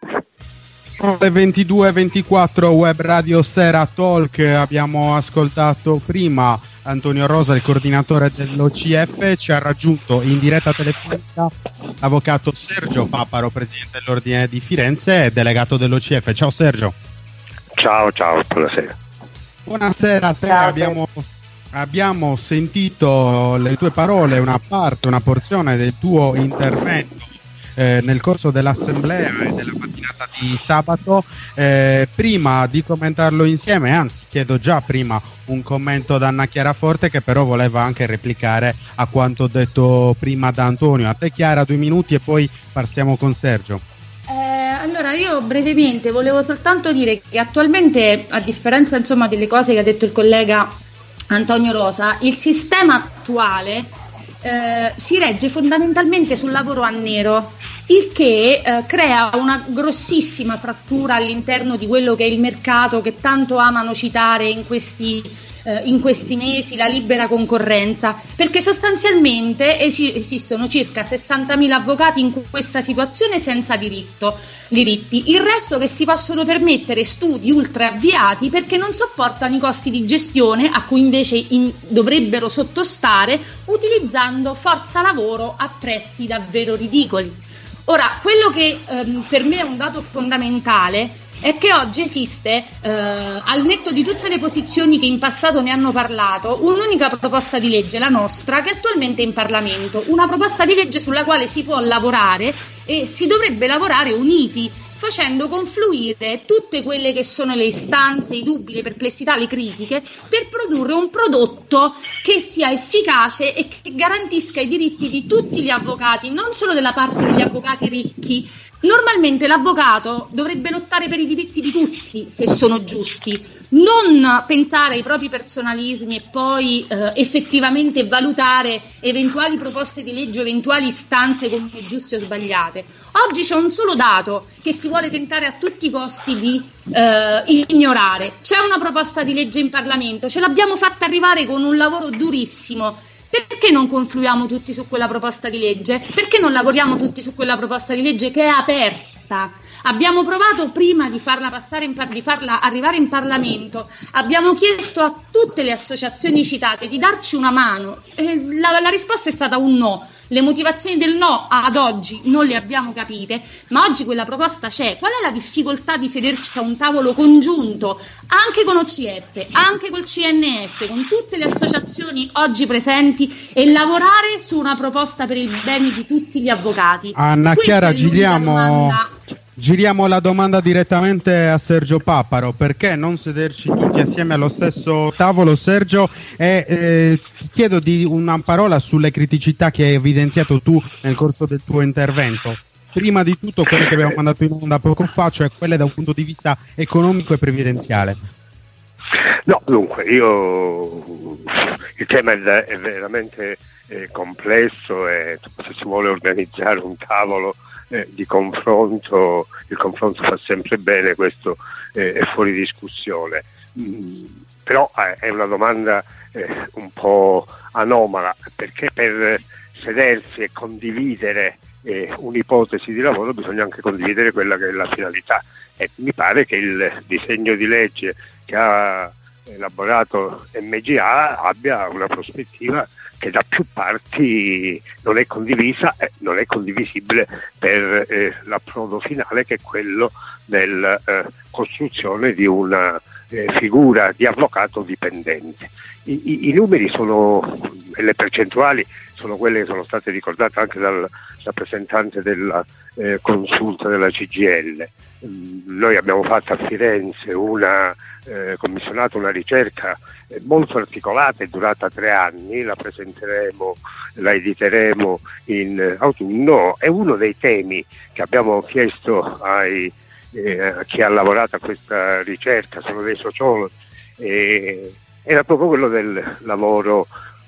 Alle ventidue e ventiquattro Web Radio Sera Talk. Abbiamo ascoltato prima Antonio Rosa, il coordinatore dell'O C F. Ci ha raggiunto in diretta telefonica l'avvocato Sergio Paparo, presidente dell'Ordine di Firenze e delegato dell'O C F. Ciao Sergio. Ciao, ciao, buonasera. Buonasera a te. Abbiamo, abbiamo sentito le tue parole, una parte, una porzione del tuo intervento Eh, nel corso dell'assemblea e della mattinata di sabato. Eh, prima di commentarlo insieme, anzi chiedo già prima un commento da Anna Chiara Forte, che però voleva anche replicare a quanto detto prima da Antonio. A te Chiara, due minuti e poi passiamo con Sergio. Eh, allora io brevemente volevo soltanto dire che attualmente, a differenza insomma delle cose che ha detto il collega Antonio Rosa, il sistema attuale Eh, si regge fondamentalmente sul lavoro a nero, il che eh, crea una grossissima frattura all'interno di quello che è il mercato che tanto amano citare in questi, eh, in questi mesi, la libera concorrenza, perché sostanzialmente es- esistono circa sessantamila avvocati in questa situazione senza diritto, diritti, il resto che si possono permettere studi ultra avviati perché non sopportano i costi di gestione a cui invece in- dovrebbero sottostare utilizzando forza lavoro a prezzi davvero ridicoli. Ora, quello che ehm, per me è un dato fondamentale è che oggi esiste, eh, al netto di tutte le posizioni che in passato ne hanno parlato, un'unica proposta di legge, la nostra, che attualmente è in Parlamento, una proposta di legge sulla quale si può lavorare e si dovrebbe lavorare uniti, facendo confluire tutte quelle che sono le istanze, i dubbi, le perplessità, le critiche, per produrre un prodotto che sia efficace e che garantisca i diritti di tutti gli avvocati, non solo della parte degli avvocati ricchi. Normalmente l'avvocato dovrebbe lottare per i diritti di tutti, se sono giusti, non pensare ai propri personalismi e poi eh, effettivamente valutare eventuali proposte di legge o eventuali istanze come giuste o sbagliate. Oggi c'è un solo dato che si vuole tentare a tutti i costi di eh, ignorare. C'è una proposta di legge in Parlamento, ce l'abbiamo fatta arrivare con un lavoro durissimo. Perché non confluiamo tutti su quella proposta di legge? Perché non lavoriamo tutti su quella proposta di legge che è aperta? Abbiamo provato prima di farla passare in par- di farla arrivare in Parlamento, abbiamo chiesto a tutte le associazioni citate di darci una mano e la, la risposta è stata un no. Le motivazioni del no ad oggi non le abbiamo capite, ma oggi quella proposta c'è. Qual è la difficoltà di sederci a un tavolo congiunto, anche con O C F, anche col C N F, con tutte le associazioni oggi presenti e lavorare su una proposta per il bene di tutti gli avvocati? Anna Chiara, giriamo, giriamo la domanda direttamente a Sergio Paparo. Perché non sederci tutti assieme allo stesso tavolo, Sergio? E eh, ti chiedo di una parola sulle criticità che hai evidenziato tu nel corso del tuo intervento. Prima di tutto quelle che abbiamo mandato in onda poco fa, cioè quelle da un punto di vista economico e previdenziale. No, dunque, io il tema è, è veramente eh, complesso e se si vuole organizzare un tavolo eh, di confronto, il confronto fa sempre bene, questo eh, è fuori discussione. Mm, però eh, è una domanda eh, un po' anomala, perché per sedersi e condividere eh, un'ipotesi di lavoro bisogna anche condividere quella che è la finalità, e mi pare che il disegno di legge che ha elaborato M G A abbia una prospettiva che da più parti non è condivisa e non è condivisibile per eh, l'approdo finale, che è quello della eh, costruzione di una eh, figura di avvocato dipendente. I, i, i numeri sono, e le percentuali sono quelle che sono state ricordate anche dal rappresentante della eh, consulta della C G I L. Noi abbiamo fatto a Firenze una eh, commissionato una ricerca eh, molto articolata, è durata tre anni, la presenteremo, la editeremo in eh, autunno. È uno dei temi che abbiamo chiesto ai, eh, a chi ha lavorato a questa ricerca, sono dei sociologi, eh, era proprio quello del lavoro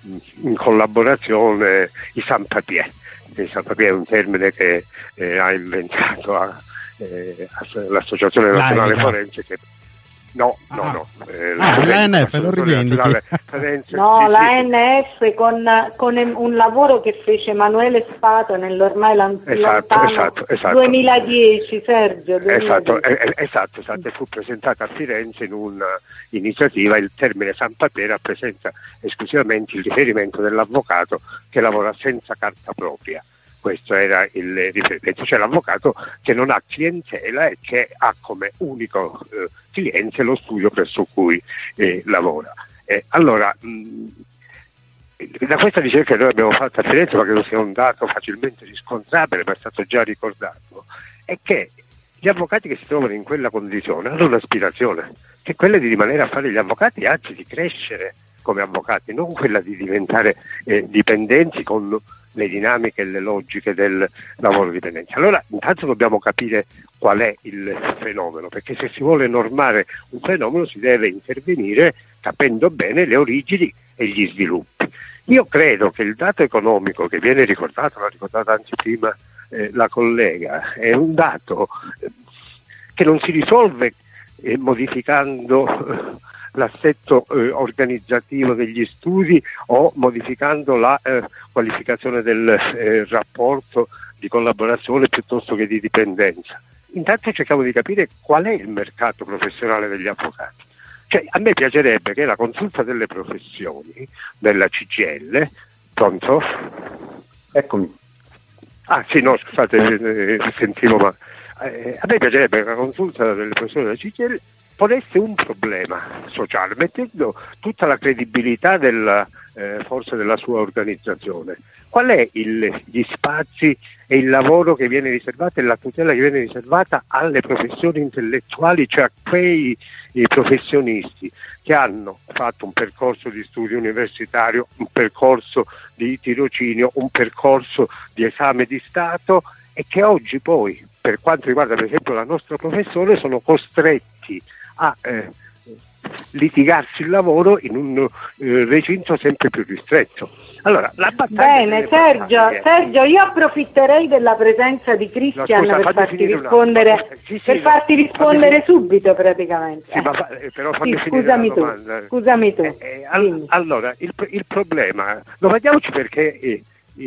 in collaborazione i sans-papiers. Il sans-papiers è un termine che eh, ha inventato a, eh, l'Associazione Nazionale Laica. Forense che No, no, ah. no. Eh, ah, l'A N F lo rivendichi. No, sì, l'A sì. N F con, con un lavoro che fece Emanuele Spato nell'ormai lan- Esatto, lontano esatto, esatto. duemiladieci, Sergio. duemiladieci. Esatto, eh, esatto, esatto, e fu presentata a Firenze in un'iniziativa. Il termine sans-papiers rappresenta esclusivamente il riferimento dell'avvocato che lavora senza carta propria. Questo era il riferimento, cioè l'avvocato che non ha clientela e che ha come unico eh, cliente lo studio presso cui eh, lavora. Eh, allora, mh, da questa ricerca che noi abbiamo fatto a Firenze, ma che non sia un dato facilmente riscontrabile, ma è stato già ricordato, è che gli avvocati che si trovano in quella condizione hanno un'aspirazione, che è quella di rimanere a fare gli avvocati e anzi di crescere come avvocati, non quella di diventare eh, dipendenti con le dinamiche e le logiche del lavoro dipendente. Allora intanto dobbiamo capire qual è il fenomeno, perché se si vuole normare un fenomeno si deve intervenire capendo bene le origini e gli sviluppi. Io credo che il dato economico che viene ricordato, l'ha ricordato anche prima eh, la collega, è un dato eh, che non si risolve eh, modificando eh, l'assetto eh, organizzativo degli studi o modificando la eh, qualificazione del eh, rapporto di collaborazione piuttosto che di dipendenza. Intanto cerchiamo di capire qual è il mercato professionale degli avvocati. Cioè, a me piacerebbe che la consulta delle professioni della C G I L, pronto? Eccomi. Ah sì, no, scusate, eh, sentivo, ma eh, a me piacerebbe che la consulta delle professioni della C G I L ponesse un problema sociale, mettendo tutta la credibilità della eh, forza della sua organizzazione. Qual è il, gli spazi e il lavoro che viene riservato e la tutela che viene riservata alle professioni intellettuali, cioè a quei i professionisti che hanno fatto un percorso di studio universitario, un percorso di tirocinio, un percorso di esame di Stato e che oggi poi, per quanto riguarda per esempio la nostra professione, sono costretti a eh, litigarsi il lavoro in un eh, recinto sempre più ristretto. Allora, la Bene, Sergio, è... Sergio, io approfitterei della presenza di Cristian no, scusa, per farti rispondere, sì, sì, per no, farti rispondere subito praticamente. Sì, ma fa, però fammi sì, finire scusami la tu, domanda. scusami tu. Eh, eh, all- allora, il, il problema, lo vediamoci perché eh,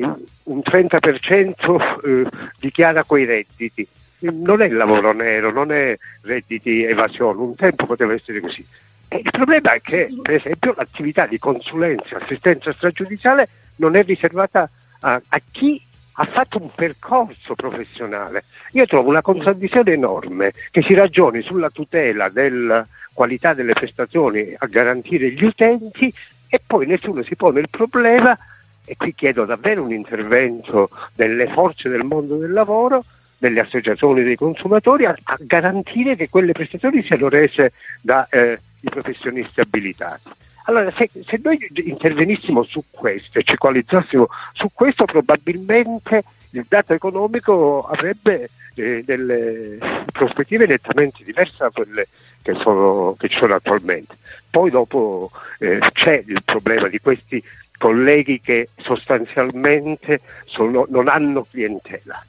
un trenta per cento eh, dichiara quei redditi. Non è lavoro nero, non è redditi evasione, un tempo poteva essere così. E il problema è che, per esempio, l'attività di consulenza, assistenza stragiudiziale non è riservata a, a chi ha fatto un percorso professionale. Io trovo una contraddizione enorme che si ragioni sulla tutela della qualità delle prestazioni a garantire gli utenti e poi nessuno si pone il problema, e qui chiedo davvero un intervento delle forze del mondo del lavoro, delle associazioni dei consumatori, a, a garantire che quelle prestazioni siano rese da eh, i professionisti abilitati. Allora, se, se noi intervenissimo su questo e ci coalizzassimo su questo, probabilmente il dato economico avrebbe eh, delle prospettive nettamente diverse da quelle che, sono, che ci sono attualmente. Poi dopo eh, c'è il problema di questi colleghi che sostanzialmente sono, non hanno clientela.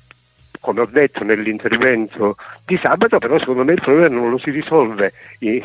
Come ho detto nell'intervento di sabato, però secondo me il problema non lo si risolve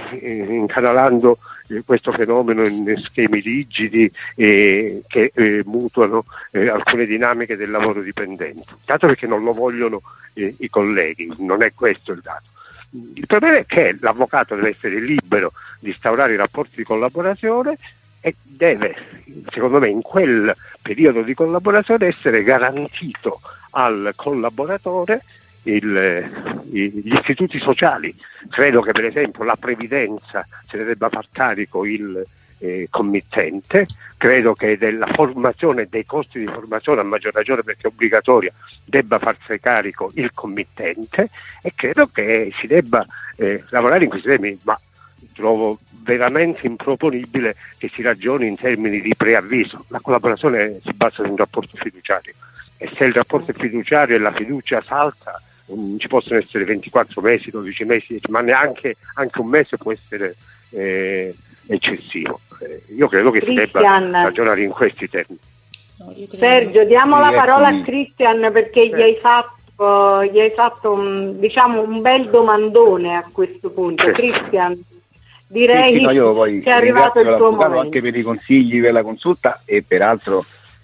incanalando questo fenomeno in schemi rigidi eh, che eh, mutuano eh, alcune dinamiche del lavoro dipendente, dato perché non lo vogliono eh, i colleghi, non è questo il dato. Il problema è che l'avvocato deve essere libero di instaurare i rapporti di collaborazione e deve, secondo me, in quel periodo di collaborazione essere garantito al collaboratore il, gli istituti sociali. Credo che per esempio la previdenza se ne debba far carico il eh, committente, credo che della formazione e dei costi di formazione, a maggior ragione perché è obbligatoria, debba farsi carico il committente, e credo che si debba eh, lavorare in questi temi, ma trovo veramente improponibile che si ragioni in termini di preavviso. La collaborazione si basa su un rapporto fiduciario, e se il rapporto è fiduciario e la fiducia salta, um, ci possono essere ventiquattro mesi, dodici mesi, ma neanche anche un mese può essere eh, eccessivo. eh, io credo che Christian, si debba ragionare in questi termini. Sergio, diamo sì, la parola eccomi. a Christian perché eh. gli hai fatto, gli hai fatto un, diciamo, un bel domandone a questo punto. Sì. Christian, direi sì, sì, no, io poi che è arrivato il tuo momento. Anche per i consigli, per la consulta, e peraltro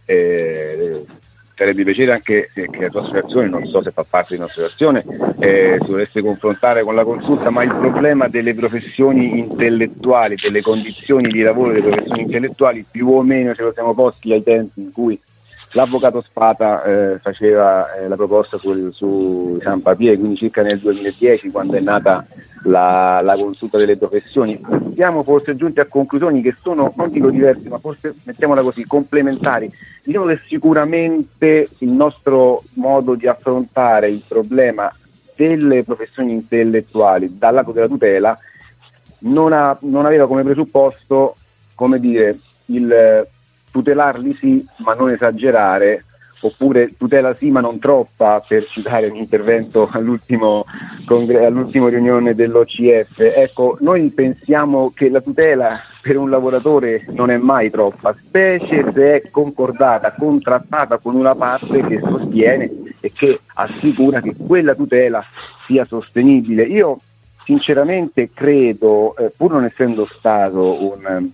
eh, sarebbe piacere anche che la tua associazione, non so se fa parte di un'associazione, eh, si volesse confrontare con la consulta, ma il problema delle professioni intellettuali, delle condizioni di lavoro delle professioni intellettuali, più o meno ce lo siamo posti ai tempi in cui l'avvocato Spata eh, faceva eh, la proposta sul, su San Papier, quindi circa nel duemiladieci, quando è nata la, la consulta delle professioni. Siamo forse giunti a conclusioni che sono, non dico diverse, ma forse, mettiamola così, complementari. Diciamo che sicuramente il nostro modo di affrontare il problema delle professioni intellettuali dal lato della tutela non, ha, non aveva come presupposto, come dire, il tutelarli sì, ma non esagerare, oppure tutela sì, ma non troppa, per citare un intervento all'ultimo, congre- all'ultimo riunione dell'O C F. Ecco, noi pensiamo che la tutela per un lavoratore non è mai troppa, specie se è concordata, contrattata con una parte che sostiene e che assicura che quella tutela sia sostenibile. Io sinceramente credo, eh, pur non essendo stato un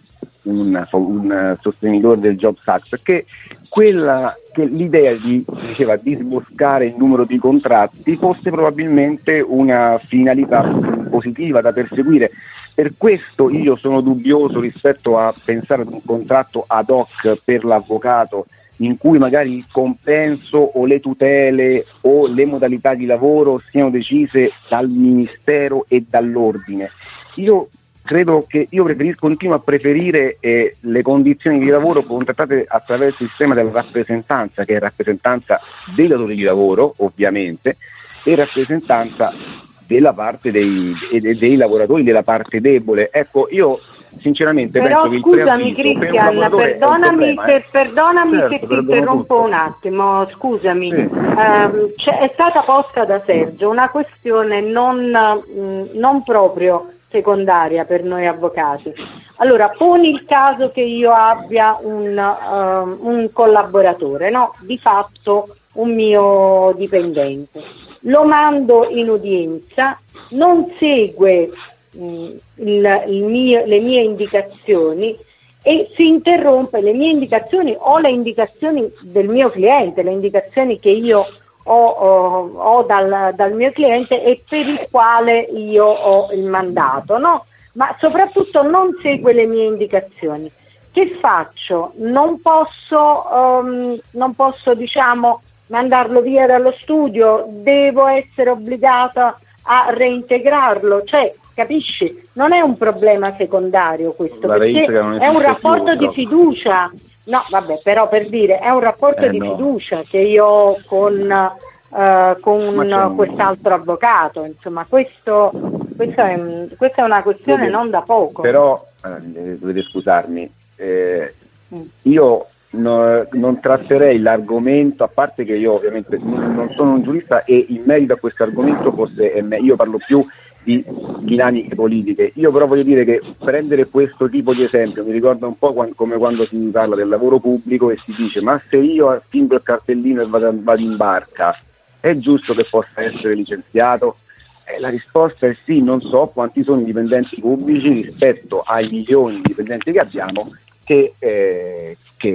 Un, un sostenitore del Jobs Act, perché quella che l'idea di, diceva, di sboscare il numero di contratti fosse probabilmente una finalità positiva da perseguire. Per questo io sono dubbioso rispetto a pensare ad un contratto ad hoc per l'avvocato in cui magari il compenso o le tutele o le modalità di lavoro siano decise dal Ministero e dall'ordine. Io credo che io preferisco, continuo a preferire eh, le condizioni di lavoro contrattate attraverso il sistema della rappresentanza, che è rappresentanza dei datori di lavoro, ovviamente, e rappresentanza della parte dei, dei, dei lavoratori, della parte debole. Ecco, io sinceramente però penso scusami che il Christian, perdonami, problema, se, eh. perdonami certo, che ti interrompo tutto. un attimo, scusami, sì. um, è stata posta da Sergio una questione non, mh, non proprio secondaria per noi avvocati. Allora, poni il caso che io abbia un, uh, un collaboratore, no? Di fatto un mio dipendente, lo mando in udienza, non segue mh, il, il mio, le mie indicazioni e si interrompe le mie indicazioni o le indicazioni del mio cliente, le indicazioni che io ho, ho, ho dal, dal mio cliente e per il quale io ho il mandato, no? Ma soprattutto non segue le mie indicazioni. Che faccio? Non posso, um, non posso diciamo mandarlo via dallo studio, devo essere obbligata a reintegrarlo, cioè capisci? Non è un problema secondario questo, La perché è un rapporto più, di fiducia. No, vabbè, però per dire, è un rapporto eh, di no. fiducia che io ho con, uh, con quest'altro avvocato, insomma, questo, questo è, questa è una questione Vede, non da poco. Però, eh, dovete scusarmi, eh, mm. io no, non tratterei l'argomento, a parte che io ovviamente non, non sono un giurista e in merito a questo argomento forse è me, io parlo più di dinamiche politiche. Io però voglio dire che prendere questo tipo di esempio mi ricorda un po' quando, come quando si parla del lavoro pubblico e si dice ma se io timbro il cartellino e vado, vado in barca è giusto che possa essere licenziato? Eh, la risposta è sì, non so quanti sono i dipendenti pubblici rispetto ai milioni di dipendenti che abbiamo che, eh,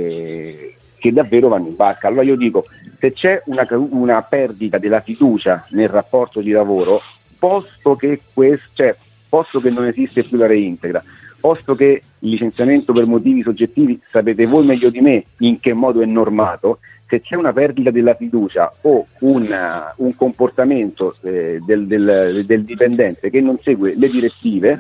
che, che davvero vanno in barca. Allora io dico, se c'è una, una perdita della fiducia nel rapporto di lavoro, posto che, questo, cioè, posto che non esiste più la reintegra, posto che il licenziamento per motivi soggettivi sapete voi meglio di me in che modo è normato, se c'è una perdita della fiducia o una, un comportamento eh, del, del, del dipendente che non segue le direttive,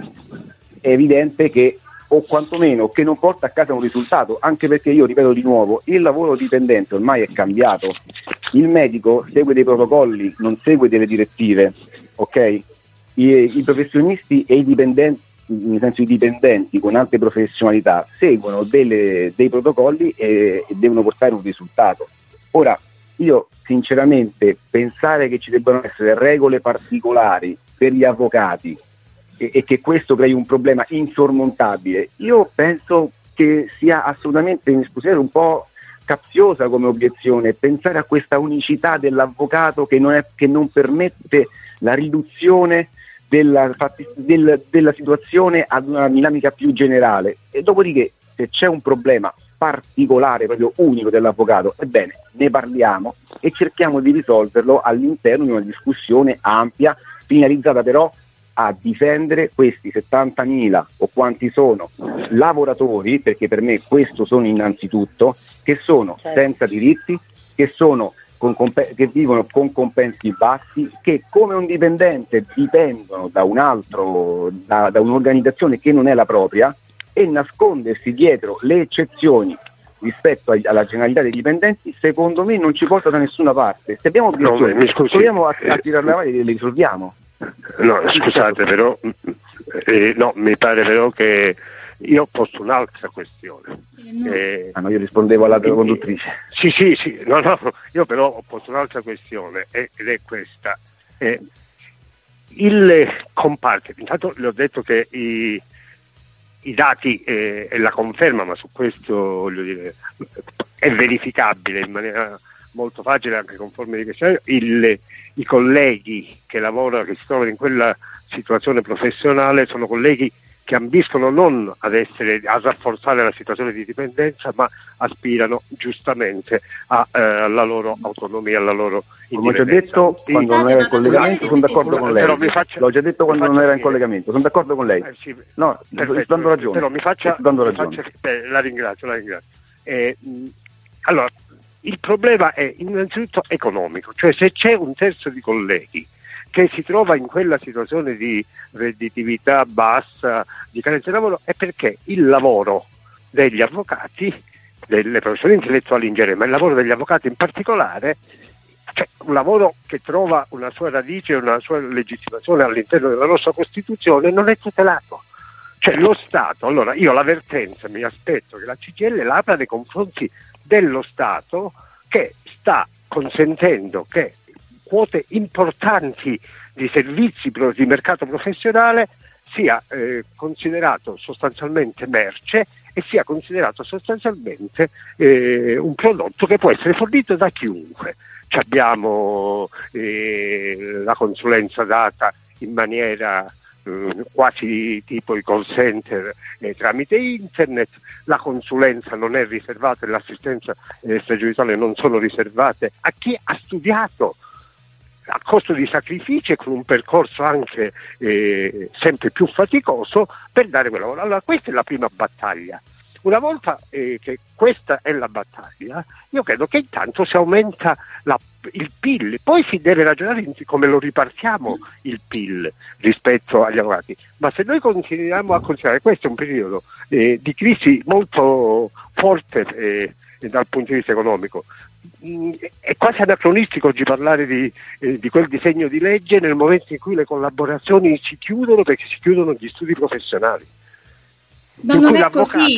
è evidente che o quantomeno che non porta a casa un risultato, anche perché io ripeto di nuovo, il lavoro dipendente ormai è cambiato, il medico segue dei protocolli, non segue delle direttive. Ok, I, i professionisti e i dipendenti, nel senso i dipendenti con alte professionalità, seguono delle, dei protocolli e, e devono portare un risultato. Ora, io sinceramente pensare che ci debbano essere regole particolari per gli avvocati e, e che questo crei un problema insormontabile. Io penso che sia assolutamente, mi scusate, un po' capziosa come obiezione pensare a questa unicità dell'avvocato che non, è, che non permette la riduzione della, del, della situazione ad una dinamica più generale. E dopodiché, se c'è un problema particolare, proprio unico dell'avvocato, ebbene, ne parliamo e cerchiamo di risolverlo all'interno di una discussione ampia, finalizzata però a difendere questi settantamila o quanti sono lavoratori, perché per me questo sono innanzitutto, che sono senza diritti, che sono con comp- che vivono con compensi bassi, che come un dipendente dipendono da un altro, da, da un'organizzazione che non è la propria, e nascondersi dietro le eccezioni rispetto ai, alla generalità dei dipendenti, secondo me non ci porta da nessuna parte. Se abbiamo obiezioni, no, proviamo a, a tirarle avanti e le risolviamo. No, scusate, però eh, no, mi pare però che io ho posto un'altra questione. Eh, ah, no, io rispondevo alla conduttrice. Sì, sì, sì, no, no, io però ho posto un'altra questione ed è questa. Eh, il comparto, intanto le ho detto che i, i dati eh, e la conferma, ma su questo voglio dire, è verificabile in maniera molto facile anche con forme di questionario, il, i colleghi che lavorano, che si trovano in quella situazione professionale sono colleghi che ambiscono non ad essere, a rafforzare la situazione di dipendenza, ma aspirano giustamente a, eh, alla loro autonomia, alla loro indipendenza. Come ho già detto quando non era in collegamento, sono d'accordo con lei. Faccia, L'ho già detto quando non era in collegamento, sono d'accordo con lei. Eh, sì, no, perfetto, sto dando ragione. Però mi faccia, dando mi ragione. faccia beh, la ringrazio, la ringrazio. Eh, mh, allora, il problema è innanzitutto economico, cioè se c'è un terzo di colleghi che si trova in quella situazione di redditività bassa, di carenza di lavoro, è perché il lavoro degli avvocati, delle professioni intellettuali in genere, ma il lavoro degli avvocati in particolare, cioè un lavoro che trova una sua radice e una sua legittimazione all'interno della nostra Costituzione, non è tutelato. Cioè lo Stato, allora io l'avvertenza mi aspetto che la C G I L l'apra nei confronti dello Stato, che sta consentendo che quote importanti di servizi pro, di mercato professionale sia eh, considerato sostanzialmente merce e sia considerato sostanzialmente eh, un prodotto che può essere fornito da chiunque. Ci abbiamo eh, la consulenza data in maniera quasi tipo i call center eh, tramite internet, la consulenza non è riservata e l'assistenza extragiudiziale non sono riservate a chi ha studiato a costo di sacrifici e con un percorso anche eh, sempre più faticoso per dare quel lavoro. Allora questa è la prima battaglia. Una volta eh, che questa è la battaglia, io credo che intanto si aumenta la, il P I L, poi si deve ragionare in come lo ripartiamo il P I L rispetto agli avvocati, ma se noi continuiamo a considerare questo è un periodo eh, di crisi molto forte eh, dal punto di vista economico, mh, è quasi anacronistico oggi parlare di, eh, di quel disegno di legge nel momento in cui le collaborazioni si chiudono perché si chiudono gli studi professionali. Ma non è così.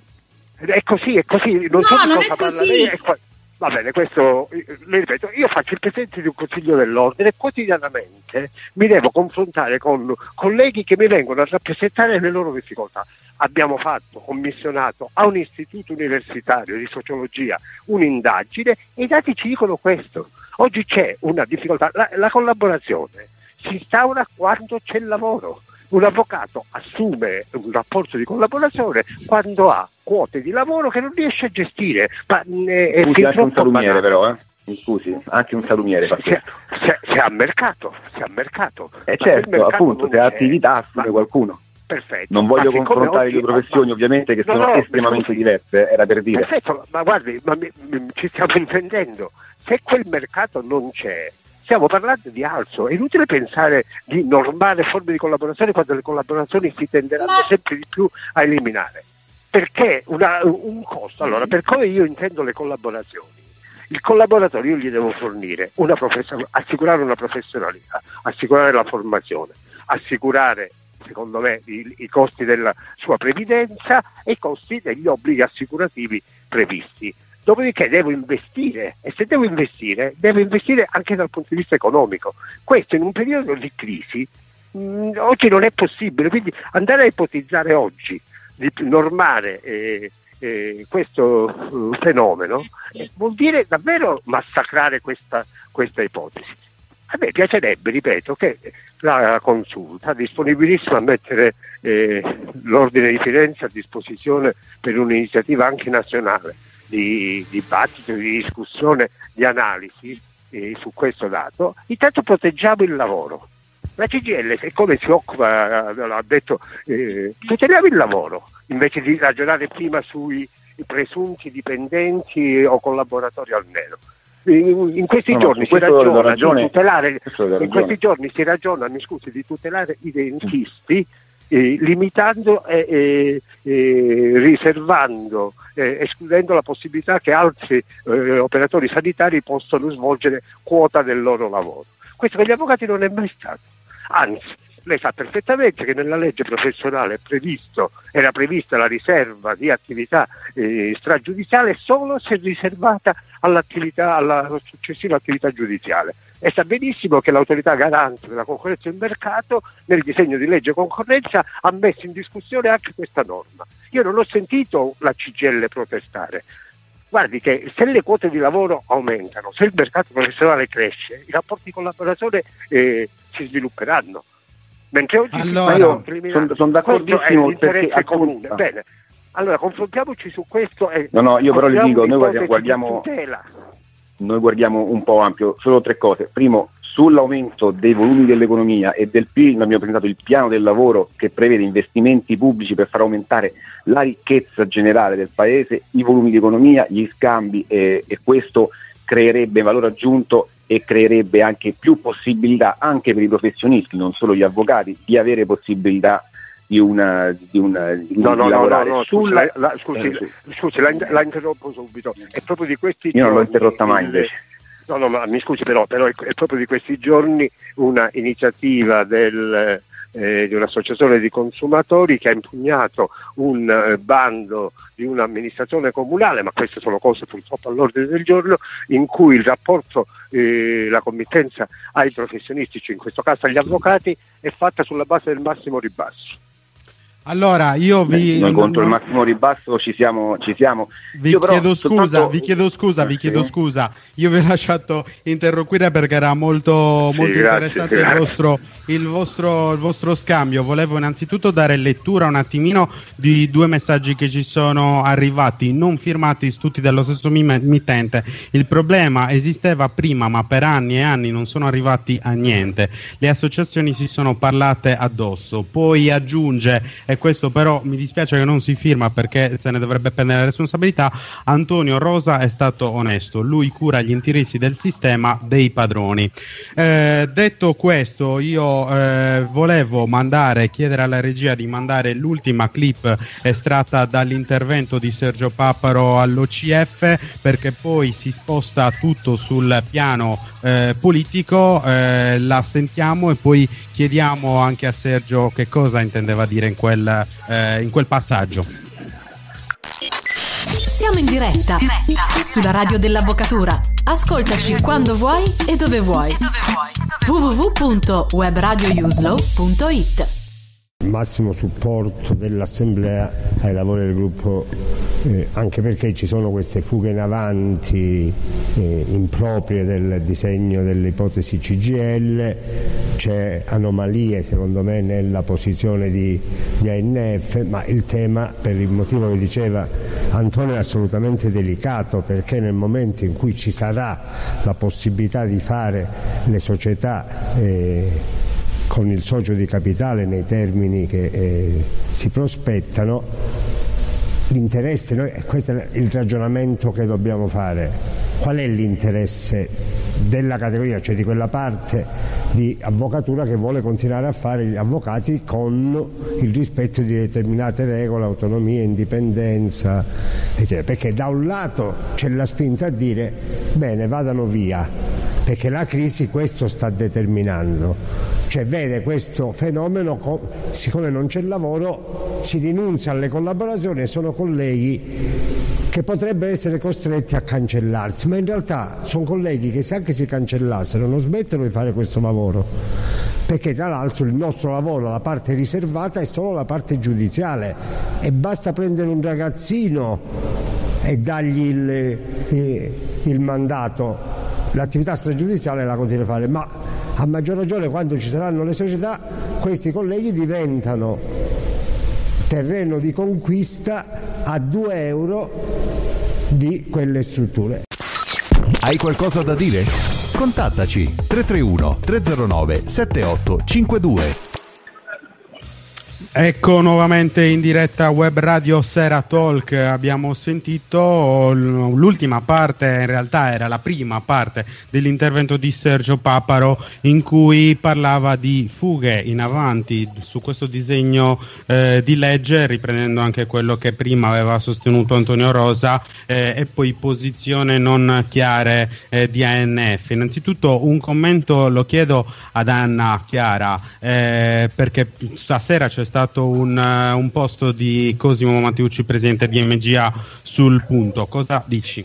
È così, è così, non no, so di non cosa è parla così. lei. È qua... Va bene, questo le ripeto, io faccio il presidente di un consiglio dell'ordine e quotidianamente mi devo confrontare con colleghi che mi vengono a rappresentare le loro difficoltà. Abbiamo fatto, commissionato a un istituto universitario di sociologia un'indagine e i dati ci dicono questo. Oggi c'è una difficoltà, la, la collaborazione si instaura quando c'è il lavoro. Un avvocato assume un rapporto di collaborazione quando ha quote di lavoro che non riesce a gestire. Ma è Scusi, anche un salumiere banale. però, eh? Scusi, anche un salumiere. Se, se, se ha mercato, se ha mercato. Eh certo, mercato appunto, se ha attività assume ma, qualcuno. Perfetto. Non voglio ma confrontare oggi, le due professioni ma, ovviamente che no, sono no, estremamente scusi. diverse, era per dire. Perfetto, ma guardi, ma mi, mi, ci stiamo intendendo. Se quel mercato non c'è, stiamo parlando di alzo, è inutile pensare di normare forme di collaborazione quando le collaborazioni si tenderanno Ma... sempre di più a eliminare. Perché una, un costo? Allora, per come io intendo le collaborazioni, il collaboratore io gli devo fornire una profession- assicurare una professionalità, assicurare la formazione, assicurare, secondo me, i, i costi della sua previdenza e i costi degli obblighi assicurativi previsti. Dopodiché devo investire e se devo investire, devo investire anche dal punto di vista economico. Questo in un periodo di crisi mh, oggi non è possibile, quindi andare a ipotizzare oggi di normare eh, eh, questo uh, fenomeno eh, vuol dire davvero massacrare questa, questa ipotesi. A me piacerebbe, ripeto, che la Consulta, disponibilissima a mettere eh, l'Ordine di Firenze a disposizione per un'iniziativa anche nazionale di dibattito, di discussione, di analisi eh, su questo dato, intanto proteggiamo il lavoro. La C G I L, siccome si occupa, ha detto, eh, tuteliamo il lavoro, invece di ragionare prima sui presunti dipendenti o collaboratori almeno. In questi no, giorni no, si ragiona ragione, di tutelare, in questi giorni si ragiona, mi scusi, di tutelare i dentisti, eh, limitando e eh, eh, riservando, eh, escludendo la possibilità che altri eh, operatori sanitari possano svolgere quota del loro lavoro. Questo per gli avvocati non è mai stato. Anzi, lei sa perfettamente che nella legge professionale è previsto, era prevista la riserva di attività eh, stragiudiziale solo se riservata all'attività, alla successiva attività giudiziale. E sa benissimo che l'autorità garante della concorrenza e del mercato nel disegno di legge concorrenza ha messo in discussione anche questa norma. Io non ho sentito la C G I L protestare. Guardi che se le quote di lavoro aumentano, se il mercato professionale cresce, i rapporti di collaborazione eh, si svilupperanno. Mentre oggi allora, io sono, sono d'accordissimo perché perché comune. Bene, allora confrontiamoci su questo. E no, no, io però le dico, noi guardiamo, guardiamo, noi guardiamo un po' ampio, solo tre cose. Primo, sull'aumento dei volumi dell'economia e del P I L, abbiamo presentato il piano del lavoro che prevede investimenti pubblici per far aumentare la ricchezza generale del paese, i volumi di economia, gli scambi e, e questo creerebbe valore aggiunto e creerebbe anche più possibilità anche per i professionisti, non solo gli avvocati, di avere possibilità di una di una di, no, di no, lavorare no, no, sulla scusi, la, scusi, eh, scusi la, la interrompo subito. È proprio di questi io giorni, non l'ho interrotta mai invece. No, no, ma mi scusi però, però è, è proprio di questi giorni una iniziativa del Eh, di un'associazione di consumatori che ha impugnato un eh, bando di un'amministrazione comunale, ma queste sono cose purtroppo all'ordine del giorno, in cui il rapporto, eh, la committenza ai professionisti, cioè in questo caso agli avvocati, è fatta sulla base del massimo ribasso. Allora io vi Beh, noi contro il massimo ribasso ci siamo, ci siamo. Vi Io però chiedo scusa, soltanto... vi chiedo scusa, vi chiedo sì. scusa. Io vi ho lasciato interloquire perché era molto, Sì, molto grazie, interessante grazie. il vostro, il vostro, il vostro scambio. Volevo innanzitutto dare lettura un attimino di due messaggi che ci sono arrivati, non firmati, tutti dallo stesso mittente. Il problema esisteva prima, ma per anni e anni non sono arrivati a niente. Le associazioni si sono parlate addosso. Poi aggiunge, e questo però mi dispiace che non si firma perché se ne dovrebbe prendere la responsabilità, Antonio Rosa è stato onesto, lui cura gli interessi del sistema dei padroni. Eh, detto questo, io eh, volevo mandare, chiedere alla regia di mandare l'ultima clip estratta dall'intervento di Sergio Paparo all'O C F, perché poi si sposta tutto sul piano eh, politico, eh, la sentiamo e poi chiediamo anche a Sergio che cosa intendeva dire in quel, eh, in quel passaggio. Siamo in diretta, diretta sulla radio dell'Avvocatura. Ascoltaci quando vuoi e dove vuoi. w w w punto web radio uslow punto it. Massimo supporto dell'Assemblea ai lavori del gruppo, eh, anche perché ci sono queste fughe in avanti eh, improprie del disegno dell'ipotesi C G I L, c'è anomalie secondo me nella posizione di, di A N F, ma il tema, per il motivo che diceva Antonio, è assolutamente delicato, perché nel momento in cui ci sarà la possibilità di fare le società eh, con il socio di capitale nei termini che eh, si prospettano, l'interesse, noi, questo è il ragionamento che dobbiamo fare: qual è l'interesse della categoria, cioè di quella parte di avvocatura che vuole continuare a fare gli avvocati con il rispetto di determinate regole, autonomia, indipendenza, eccetera. Perché da un lato c'è la spinta a dire bene, vadano via, perché la crisi questo sta determinando. Cioè vede questo fenomeno, siccome non c'è lavoro si rinuncia alle collaborazioni e sono colleghi che potrebbero essere costretti a cancellarsi, ma in realtà sono colleghi che se anche si cancellassero non smettono di fare questo lavoro, perché tra l'altro il nostro lavoro, la parte riservata, è solo la parte giudiziale, e basta prendere un ragazzino e dargli il, il, il mandato, l'attività stragiudiziale la continua a fare, ma a maggior ragione quando ci saranno le società, questi colleghi diventano terreno di conquista a due euro di quelle strutture. Hai qualcosa da dire? Contattaci tre tre uno tre zero nove sette otto cinque due. Ecco nuovamente in diretta Web Radio Sera Talk. Abbiamo sentito l'ultima parte, in realtà era la prima parte dell'intervento di Sergio Paparo, in cui parlava di fughe in avanti su questo disegno eh, di legge, riprendendo anche quello che prima aveva sostenuto Antonio Rosa, eh, e poi posizioni non chiare eh, di A N F. Innanzitutto un commento lo chiedo ad Anna Chiara, eh, perché stasera c'è stato Un, un post di Cosimo Mattiucci, presidente di M G A, sul punto. Cosa dici?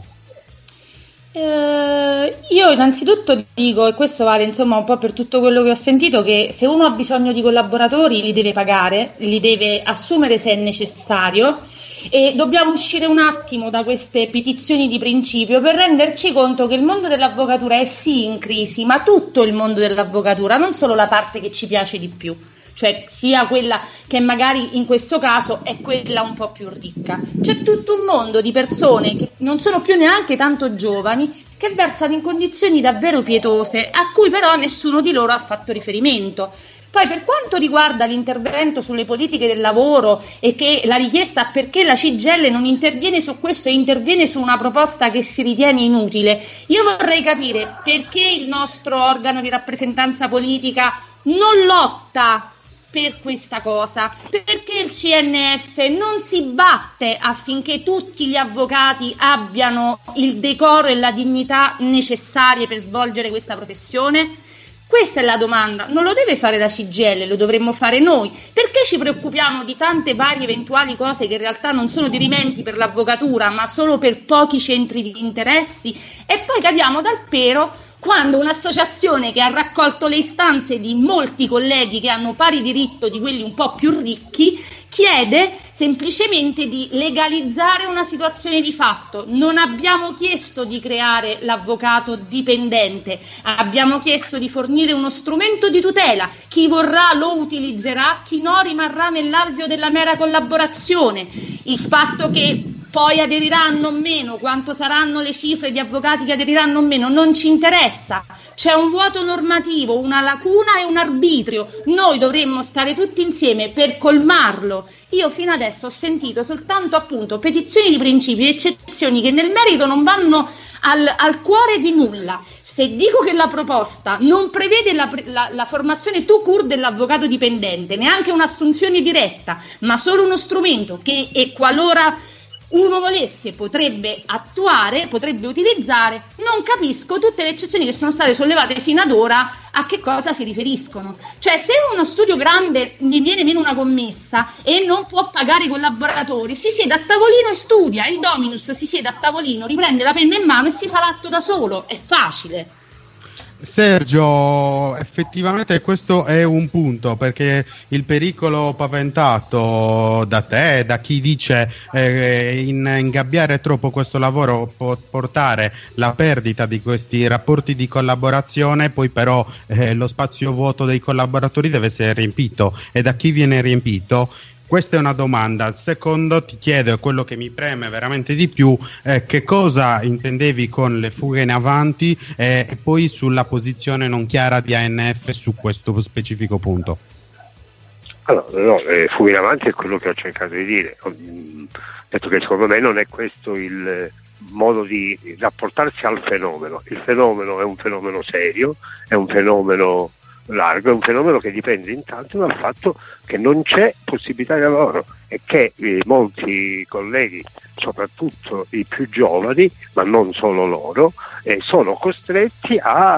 Eh, io innanzitutto dico, e questo vale insomma un po' per tutto quello che ho sentito, che se uno ha bisogno di collaboratori li deve pagare, li deve assumere se è necessario, e dobbiamo uscire un attimo da queste petizioni di principio per renderci conto che il mondo dell'avvocatura è sì in crisi, ma tutto il mondo dell'avvocatura, non solo la parte che ci piace di più, cioè sia quella che magari in questo caso è quella un po' più ricca. C'è tutto un mondo di persone che non sono più neanche tanto giovani, che versano in condizioni davvero pietose, a cui però nessuno di loro ha fatto riferimento. Poi per quanto riguarda l'intervento sulle politiche del lavoro e che la richiesta perché la C G I L non interviene su questo e interviene su una proposta che si ritiene inutile, io vorrei capire perché il nostro organo di rappresentanza politica non lotta per questa cosa, perché il C N F non si batte affinché tutti gli avvocati abbiano il decoro e la dignità necessarie per svolgere questa professione? Questa è la domanda, non lo deve fare la C G I L, lo dovremmo fare noi. Perché ci preoccupiamo di tante varie eventuali cose che in realtà non sono dirimenti per l'avvocatura, ma solo per pochi centri di interessi, e poi cadiamo dal pero quando un'associazione che ha raccolto le istanze di molti colleghi che hanno pari diritto di quelli un po' più ricchi chiede semplicemente di legalizzare una situazione di fatto. Non abbiamo chiesto di creare l'avvocato dipendente, abbiamo chiesto di fornire uno strumento di tutela. Chi vorrà lo utilizzerà, chi no rimarrà nell'alveo della mera collaborazione. Il fatto che poi aderiranno o meno, quanto saranno le cifre di avvocati che aderiranno o meno, non ci interessa. C'è un vuoto normativo, una lacuna e un arbitrio. Noi dovremmo stare tutti insieme per colmarlo. Io fino adesso ho sentito soltanto appunto petizioni di principi e eccezioni che nel merito non vanno al, al cuore di nulla. Se dico che la proposta non prevede la, la, la formazione tout court dell'avvocato dipendente, neanche un'assunzione diretta, ma solo uno strumento che, e qualora uno volesse, potrebbe attuare, potrebbe utilizzare, non capisco tutte le eccezioni che sono state sollevate fino ad ora a che cosa si riferiscono. Cioè, se uno studio grande gli viene meno una commessa e non può pagare i collaboratori, si siede a tavolino e studia. Il Dominus si siede a tavolino, riprende la penna in mano e si fa l'atto da solo. È facile. Sergio, effettivamente questo è un punto, perché il pericolo paventato da te, da chi dice eh, in, ingabbiare troppo questo lavoro può portare la perdita di questi rapporti di collaborazione, poi però eh, lo spazio vuoto dei collaboratori deve essere riempito, e da chi viene riempito? Questa è una domanda. Secondo, ti chiedo, quello che mi preme veramente di più, eh, che cosa intendevi con le fughe in avanti, eh, e poi sulla posizione non chiara di A N F su questo specifico punto. Allora, no, eh, fughe in avanti è quello che ho cercato di dire. Ho detto che secondo me non è questo il modo di rapportarsi al fenomeno. Il fenomeno è un fenomeno serio, è un fenomeno largo, è un fenomeno che dipende intanto dal fatto che non c'è possibilità di lavoro e che eh, molti colleghi, soprattutto i più giovani, ma non solo loro, eh, sono costretti a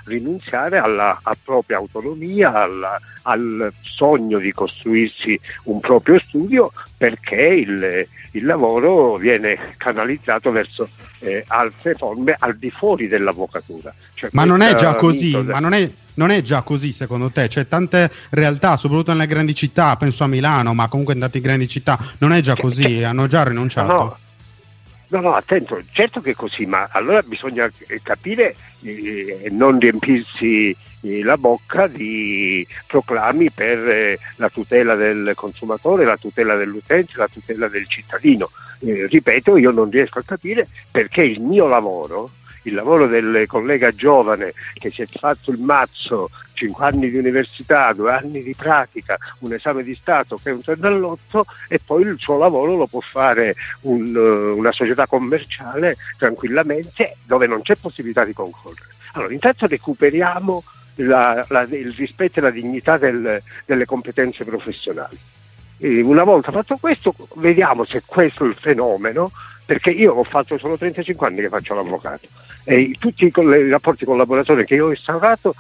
rinunziare alla, alla propria autonomia, alla, al sogno di costruirsi un proprio studio, perché il, il lavoro viene canalizzato verso eh, altre forme al di fuori dell'avvocatura. Cioè, ma non è già così, mito, ma non è, non è già così secondo te? C'è tante realtà, soprattutto nelle grandi città, penso a Milano, ma comunque in tante grandi città, non è già così, che, hanno già rinunciato. No, no, no, attento, certo che è così, ma allora bisogna capire e eh, non riempirsi eh, la bocca di proclami per eh, la tutela del consumatore, la tutela dell'utente, la tutela del cittadino. Eh, ripeto, io non riesco a capire perché il mio lavoro, il lavoro del collega giovane che si è fatto il mazzo, cinque anni di università, due anni di pratica, un esame di Stato che è un tre dall'otto, e poi il suo lavoro lo può fare un, una società commerciale tranquillamente, dove non c'è possibilità di concorrere. Allora, intanto recuperiamo la, la, il rispetto e la dignità del, delle competenze professionali. E una volta fatto questo, vediamo se questo è il fenomeno, perché io ho fatto solo trentacinque anni che faccio l'avvocato e tutti i, i rapporti collaboratori che io ho instaurato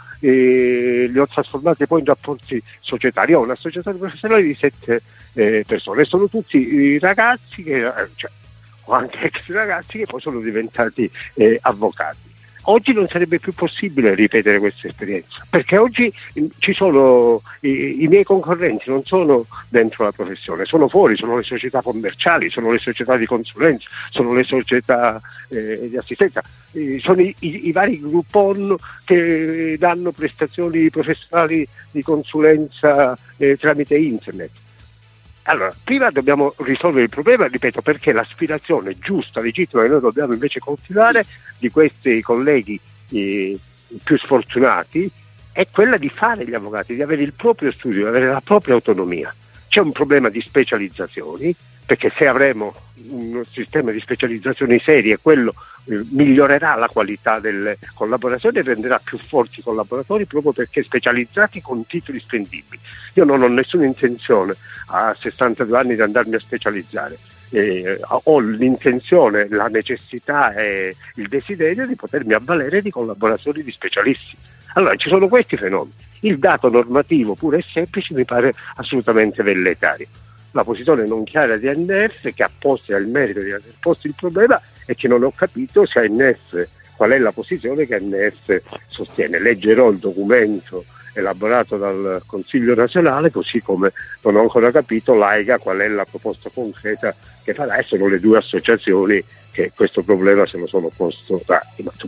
eh, li ho trasformati poi in rapporti societari. Ho una società professionale di sette eh, persone, sono tutti ragazzi che, eh, cioè, o anche ex ragazzi che poi sono diventati eh, avvocati. Oggi non sarebbe più possibile ripetere questa esperienza, perché oggi ci sono i, i miei concorrenti non sono dentro la professione, sono fuori, sono le società commerciali, sono le società di consulenza, sono le società eh, di assistenza, eh, sono i, i, i vari groupon che danno prestazioni professionali di consulenza eh, tramite internet. Allora, prima dobbiamo risolvere il problema, ripeto, perché l'aspirazione giusta, legittima che noi dobbiamo invece coltivare di questi colleghi eh, più sfortunati è quella di fare gli avvocati, di avere il proprio studio, di avere la propria autonomia. C'è un problema di specializzazioni, perché se avremo un sistema di specializzazioni serie, quello eh, migliorerà la qualità delle collaborazioni e renderà più forti i collaboratori, proprio perché specializzati con titoli spendibili. Io non ho nessuna intenzione a sessantadue anni di andarmi a specializzare, eh, ho l'intenzione, la necessità e il desiderio di potermi avvalere di collaboratori di specialisti. Allora ci sono questi fenomeni. Il dato normativo puro e semplice mi pare assolutamente velleitario. La posizione non chiara di A N F, che ha posto il merito di aver posto il problema, e che non ho capito se A N F, qual è la posizione che A N F sostiene. Leggerò il documento elaborato dal Consiglio nazionale, così come non ho ancora capito l'AIGA qual è la proposta concreta che farà, e sono le due associazioni che questo problema se lo sono posto da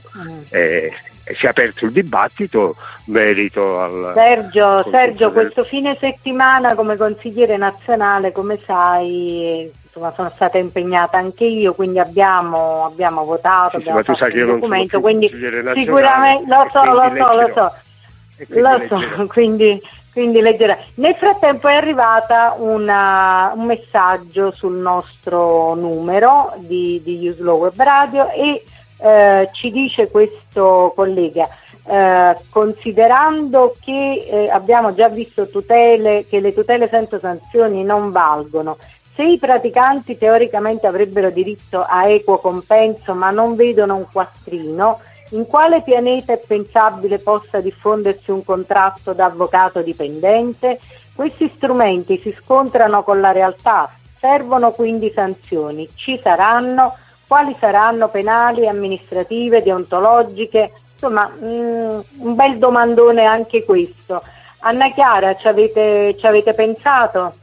eh, si è aperto il dibattito, merito al Sergio, Sergio del... questo fine settimana come consigliere nazionale, come sai, insomma, sono stata impegnata anche io, quindi abbiamo, abbiamo votato, sì, abbiamo sì, fatto il documento, quindi sicuramente lo so, lo so, lo so. Lo so, quindi, quindi leggerà. Nel frattempo è arrivata una, un messaggio sul nostro numero di, di Uslow Web Radio e eh, ci dice questo collega, eh, considerando che eh, abbiamo già visto tutele, che le tutele senza sanzioni non valgono, se i praticanti teoricamente avrebbero diritto a equo compenso ma non vedono un quattrino, in quale pianeta è pensabile possa diffondersi un contratto da avvocato dipendente? Questi strumenti si scontrano con la realtà, servono quindi sanzioni. Ci saranno? Quali saranno? Penali, amministrative, deontologiche? Insomma, mh, un bel domandone anche questo. Anna Chiara, ci avete, ci avete pensato?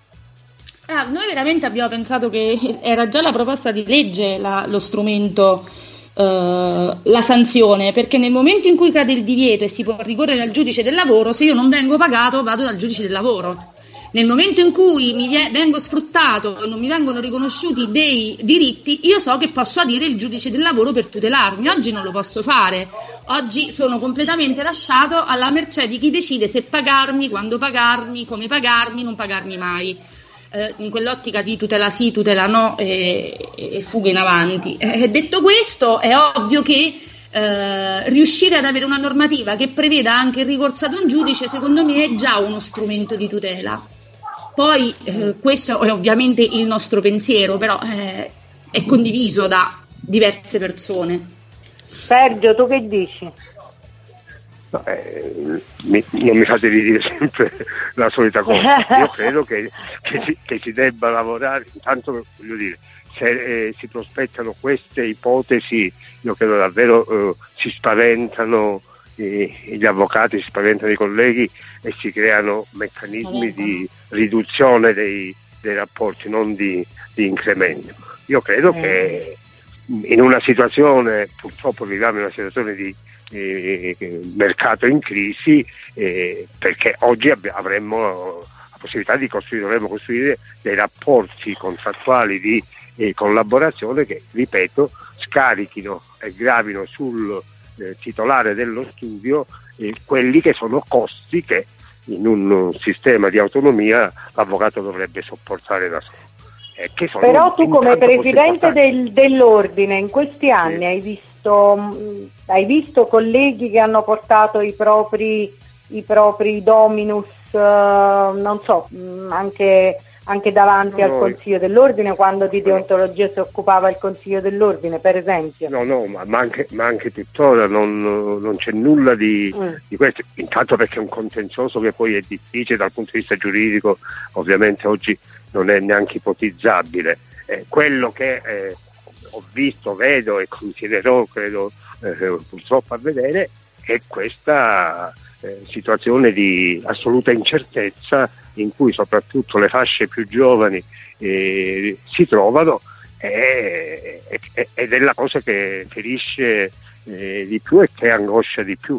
Ah, noi veramente abbiamo pensato che era già la proposta di legge la, lo strumento, uh, la sanzione, perché nel momento in cui cade il divieto e si può ricorrere al giudice del lavoro, se io non vengo pagato vado dal giudice del lavoro. Nel momento in cui mi vie- vengo sfruttato e non mi vengono riconosciuti dei diritti, io so che posso adire il giudice del lavoro per tutelarmi. Oggi non lo posso fare. Oggi sono completamente lasciato alla mercé di chi decide se pagarmi, quando pagarmi, come pagarmi, non pagarmi mai. Eh, in quell'ottica di tutela sì, tutela no e, e fuga in avanti. Eh, detto questo, è ovvio che eh, riuscire ad avere una normativa che preveda anche il ricorso ad un giudice, secondo me, è già uno strumento di tutela. Poi eh, questo è ovviamente il nostro pensiero, però eh, è condiviso da diverse persone. Sergio, tu che dici? No, eh, mi, non mi fate dire sempre la solita cosa. Io credo che, che, si, che si debba lavorare, intanto voglio dire, se eh, si prospettano queste ipotesi, io credo davvero eh, si spaventano eh, gli avvocati, si spaventano i colleghi e si creano meccanismi di riduzione dei, dei rapporti, non di, di incremento. Io credo mm. che in una situazione, purtroppo viviamo in una situazione di eh, mercato in crisi, eh, perché oggi abbi- avremmo la possibilità di costruire, dovremmo costruire dei rapporti contrattuali di eh, collaborazione che, ripeto, scarichino e gravino sul eh, titolare dello studio eh, quelli che sono costi che in un sistema di autonomia l'avvocato dovrebbe sopportare da solo. Eh, che sono Però tu come presidente del, dell'ordine in questi anni sì. hai visto mh, hai visto colleghi che hanno portato i propri i propri dominus uh, non so mh, anche, anche davanti no, al Consiglio dell'Ordine, quando di deontologia si occupava il Consiglio dell'Ordine, per esempio? No, no, ma, ma, anche, ma anche tuttora non, non c'è nulla di, mm. di questo, intanto perché è un contenzioso che poi è difficile dal punto di vista giuridico, ovviamente oggi non è neanche ipotizzabile. Eh, quello che eh, ho visto, vedo e continuerò, credo, eh, purtroppo a vedere, è questa eh, situazione di assoluta incertezza in cui soprattutto le fasce più giovani eh, si trovano eh, eh, ed è la cosa che ferisce eh, di più e che angoscia di più.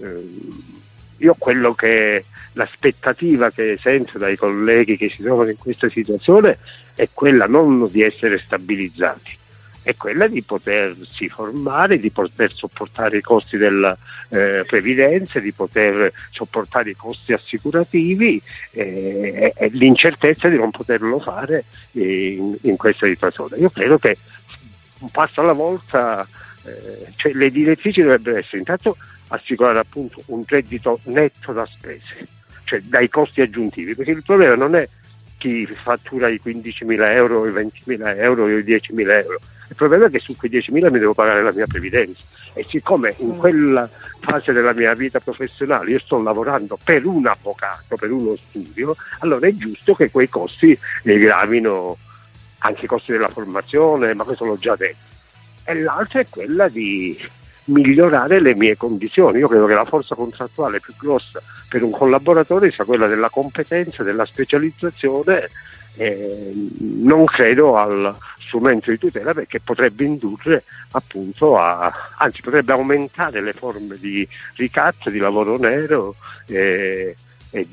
Eh, io quello che l'aspettativa che sento dai colleghi che si trovano in questa situazione è quella non di essere stabilizzati, è quella di potersi formare, di poter sopportare i costi della eh, previdenza, di poter sopportare i costi assicurativi eh, e l'incertezza di non poterlo fare in, in questa situazione. Io credo che un passo alla volta eh, cioè le direttrici dovrebbero essere intanto assicurare appunto un reddito netto da spese, cioè dai costi aggiuntivi, perché il problema non è chi fattura i quindicimila euro, i ventimila euro, i diecimila euro, il problema è che su quei diecimila mi devo pagare la mia previdenza e siccome in quella fase della mia vita professionale io sto lavorando per un avvocato, per uno studio, allora è giusto che quei costi eh, gravino anche i costi della formazione, ma questo l'ho già detto. E l'altra è quella di migliorare le mie condizioni. Io credo che la forza contrattuale più grossa per un collaboratore sia quella della competenza, della specializzazione, eh, non credo al strumento di tutela perché potrebbe indurre appunto a, anzi potrebbe aumentare le forme di ricatto, di lavoro nero eh, e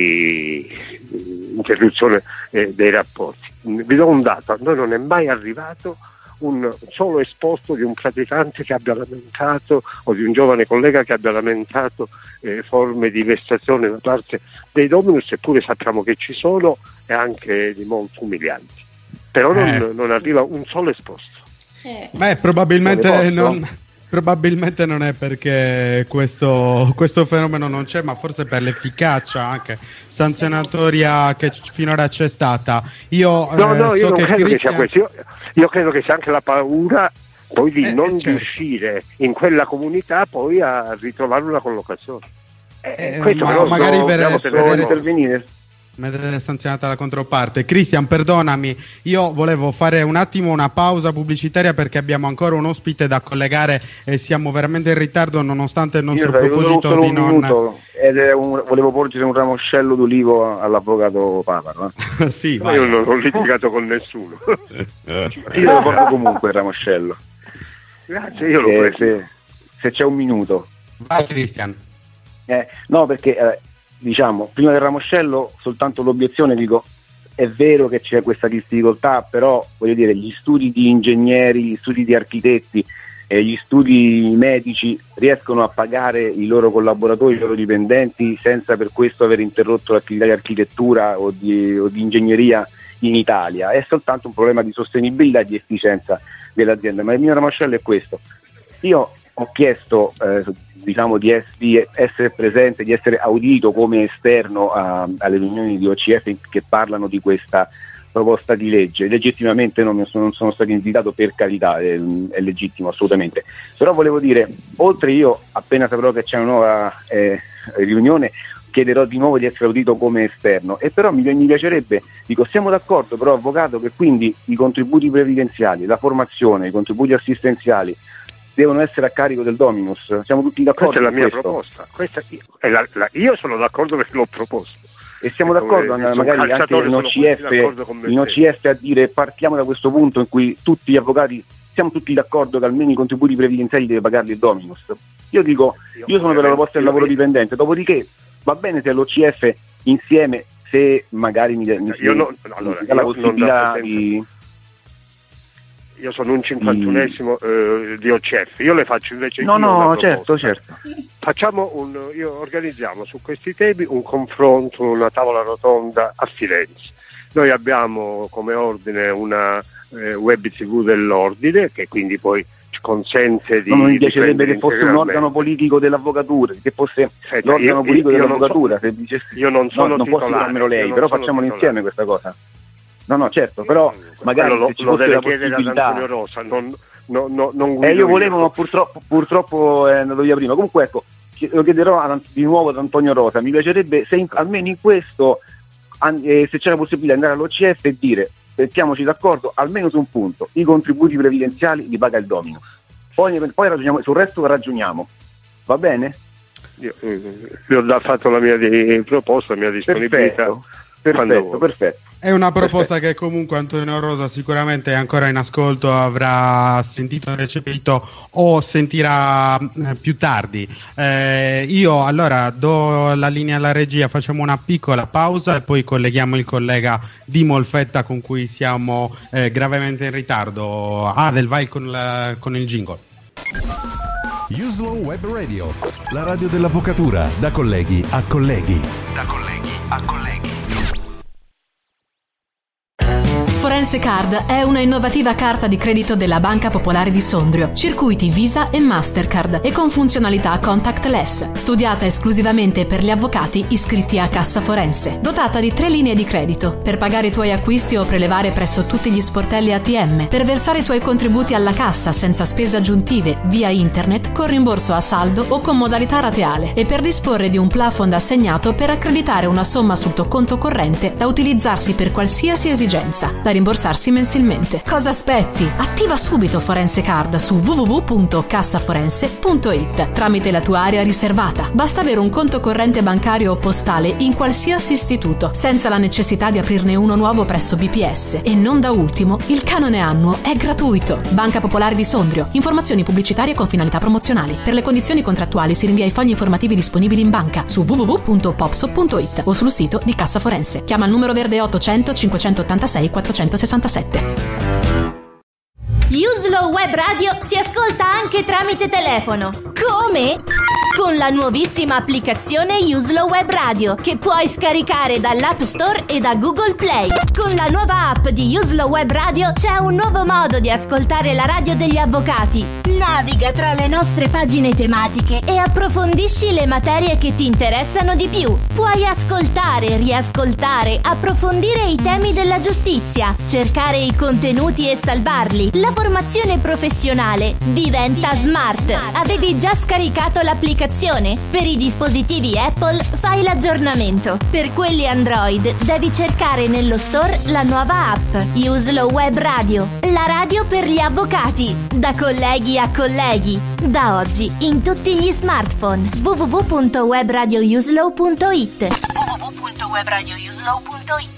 di interruzione eh, dei rapporti. Vi do un dato: a noi non è mai arrivato un solo esposto di un praticante che abbia lamentato o di un giovane collega che abbia lamentato eh, forme di vessazione da parte dei dominus, eppure sappiamo che ci sono e anche di molto umilianti, però non, eh. non arriva un solo esposto. Eh. Beh, probabilmente non, probabilmente non è perché questo, questo fenomeno non c'è, ma forse per l'efficacia anche sanzionatoria che finora c'è stata. Io no, eh, no, so io non che credo Cristian... che sia questo. Io, io credo che sia anche la paura poi di eh, non certo. riuscire in quella comunità poi a ritrovare una collocazione. Eh, Eh, questo ma però magari no, per, dobbiamo per tenere- vedere- intervenire? Vedete sanzionata la controparte. Cristian, perdonami, io volevo fare un attimo una pausa pubblicitaria perché abbiamo ancora un ospite da collegare e siamo veramente in ritardo nonostante il nostro Io avevo proposito solo di un non... minuto ed è un, volevo porgere un ramoscello d'ulivo all'avvocato Paparo. Eh. sì, Ma vai. io non ho litigato con nessuno. Io lo porto comunque il ramoscello. Grazie, io lo Eh, prendo. se, se c'è un minuto. Vai Cristian. Eh, no, perché eh, diciamo, prima del ramoscello soltanto l'obiezione, dico, è vero che c'è questa difficoltà, però voglio dire, gli studi di ingegneri, gli studi di architetti e gli studi medici riescono a pagare i loro collaboratori, i loro dipendenti senza per questo aver interrotto l'attività di architettura o di, o di ingegneria in Italia. È soltanto un problema di sostenibilità e di efficienza dell'azienda. Ma il mio ramoscello è questo: io ho chiesto eh, diciamo di, es- di essere presente, di essere audito come esterno a- alle riunioni di O C F che parlano di questa proposta di legge. Legittimamente non, mi sono, non sono stato invitato, per carità, è, è legittimo assolutamente, però volevo dire, oltre, io appena saprò che c'è una nuova eh, riunione chiederò di nuovo di essere audito come esterno, e però mi, mi piacerebbe, dico, siamo d'accordo però avvocato che quindi i contributi previdenziali, la formazione, i contributi assistenziali devono essere a carico del Dominus, siamo tutti d'accordo? Questa è la mia questo? proposta, questa è la, la, io sono d'accordo perché l'ho proposto. E siamo d'accordo come, magari anche in O C F, in O C F a dire partiamo da questo punto in cui tutti gli avvocati siamo tutti d'accordo che almeno i contributi previdenziali deve pagarli il Dominus. Io dico, io sono per la proposta del lavoro dipendente, dopodiché va bene se l'O C F insieme, se magari mi, mi io non, allora, la io possibilità non di... Io sono un cinquantunesimo eh, di O C F, io le faccio invece no no certo certo facciamo un, io organizziamo su questi temi un confronto, una tavola rotonda a Firenze. Noi abbiamo come ordine una eh, web tv dell'ordine che quindi poi ci consente di... Non mi piacerebbe che fosse un organo politico dell'avvocatura, che fosse Senta, l'organo io, politico io dell'avvocatura, so, se dicessi, io non sono no, non posso farmelo lei, però facciamolo insieme questa cosa. No, no, certo, però magari lo, se ci lo fosse deve la chiedere possibilità... ad Antonio Rosa, non, no, no, non eh, io volevo, io. ma purtroppo, purtroppo è andato via prima. Comunque ecco, lo chiederò a, di nuovo ad Antonio Rosa, mi piacerebbe se in, almeno in questo, an, eh, se c'è la possibilità di andare all'O C F e dire, mettiamoci d'accordo, almeno su un punto, i contributi previdenziali li paga il Dominus. Poi, poi ragioniamo, sul resto ragioniamo, va bene? Io, eh, io ho già fatto la mia di, proposta, la mia disponibilità. Perfetto, perfetto, perfetto. È una proposta che comunque Antonio Rosa sicuramente è ancora in ascolto, avrà sentito, recepito o sentirà eh, più tardi. Eh, io allora do la linea alla regia, facciamo una piccola pausa e poi colleghiamo il collega di Molfetta con cui siamo eh, gravemente in ritardo. Adel, vai con, la, con il jingle. Uslow Web Radio, la radio dell'avvocatura, da colleghi a colleghi. Da colleghi a colleghi. Forense Card è una innovativa carta di credito della Banca Popolare di Sondrio, circuiti Visa e Mastercard e con funzionalità contactless, studiata esclusivamente per gli avvocati iscritti a Cassa Forense, dotata di tre linee di credito per pagare i tuoi acquisti o prelevare presso tutti gli sportelli A T M, per versare i tuoi contributi alla cassa senza spese aggiuntive via internet con rimborso a saldo o con modalità rateale e per disporre di un plafond assegnato per accreditare una somma sul tuo conto corrente da utilizzarsi per qualsiasi esigenza, da rimborsarsi mensilmente. Cosa aspetti? Attiva subito Forense Card su w w w punto cassaforense punto i t tramite la tua area riservata. Basta avere un conto corrente bancario o postale in qualsiasi istituto, senza la necessità di aprirne uno nuovo presso B P S. E non da ultimo, il canone annuo è gratuito. Banca Popolare di Sondrio. Informazioni pubblicitarie con finalità promozionali. Per le condizioni contrattuali si rinvia ai fogli informativi disponibili in banca su w w w punto popso punto i t o sul sito di Cassa Forense. Chiama il numero verde ottocento cinquecentottantasei quattrocentosessantasette. Uslow Web Radio si ascolta anche tramite telefono. Come? Con la nuovissima applicazione Uslow Web Radio, che puoi scaricare dall'App Store e da Google Play. Con la nuova app di Uslow Web Radio c'è un nuovo modo di ascoltare la radio degli avvocati. Naviga tra le nostre pagine tematiche e approfondisci le materie che ti interessano di più. Puoi ascoltare, riascoltare, approfondire i temi della giustizia, cercare i contenuti e salvarli. La formazione professionale diventa smart. Avevi già scaricato l'applicazione? Per i dispositivi Apple fai l'aggiornamento. Per quelli Android devi cercare nello store la nuova app Uslow Web Radio, la radio per gli avvocati, da colleghi a colleghi, da oggi in tutti gli smartphone. w w w punto webradiouslow punto i t w w w punto webradiouslow punto i t.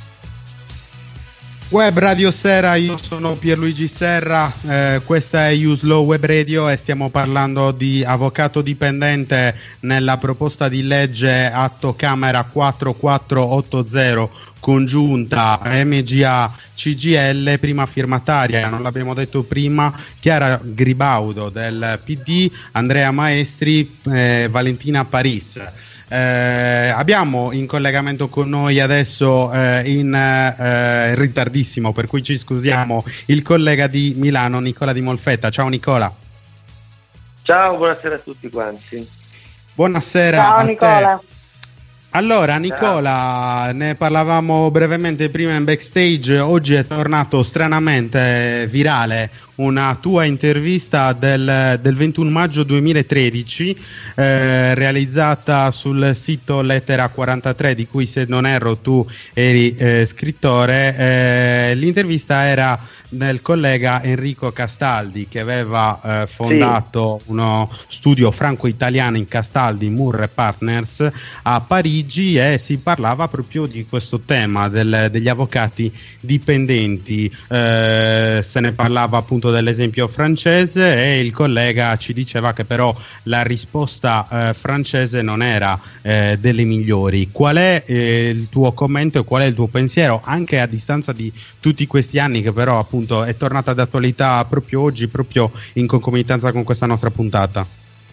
Web Radio Sera, io sono Pierluigi Serra, eh, questa è Uslow Web Radio e stiamo parlando di avvocato dipendente nella proposta di legge Atto Camera quattrocento ottanta congiunta M G A C G I L, prima firmataria, non l'abbiamo detto prima, Chiara Gribaudo del P D, Andrea Maestri, eh, Valentina Paris. Eh, abbiamo in collegamento con noi adesso eh, in eh, ritardissimo, per cui ci scusiamo, il collega di Milano Nicola Di Molfetta. Ciao Nicola. Ciao, buonasera a tutti quanti. Buonasera. Ciao a Nicola. te. Allora Nicola, ne parlavamo brevemente prima in backstage, oggi è tornato stranamente virale una tua intervista del, del ventuno maggio duemilatredici eh, realizzata sul sito Lettera quarantatré, di cui, se non erro, tu eri eh, scrittore. Eh, l'intervista era del collega Enrico Castaldi, che aveva eh, fondato sì. uno studio franco-italiano in Castaldi, Murre Partners, a Parigi, e si parlava proprio di questo tema del, degli avvocati dipendenti. Eh, se ne parlava appunto dell'esempio francese, e il collega ci diceva che però la risposta eh, francese non era eh, delle migliori. Qual è eh, il tuo commento e qual è il tuo pensiero, anche a distanza di tutti questi anni, che però appunto è tornata d'attualità proprio oggi, proprio in concomitanza con questa nostra puntata?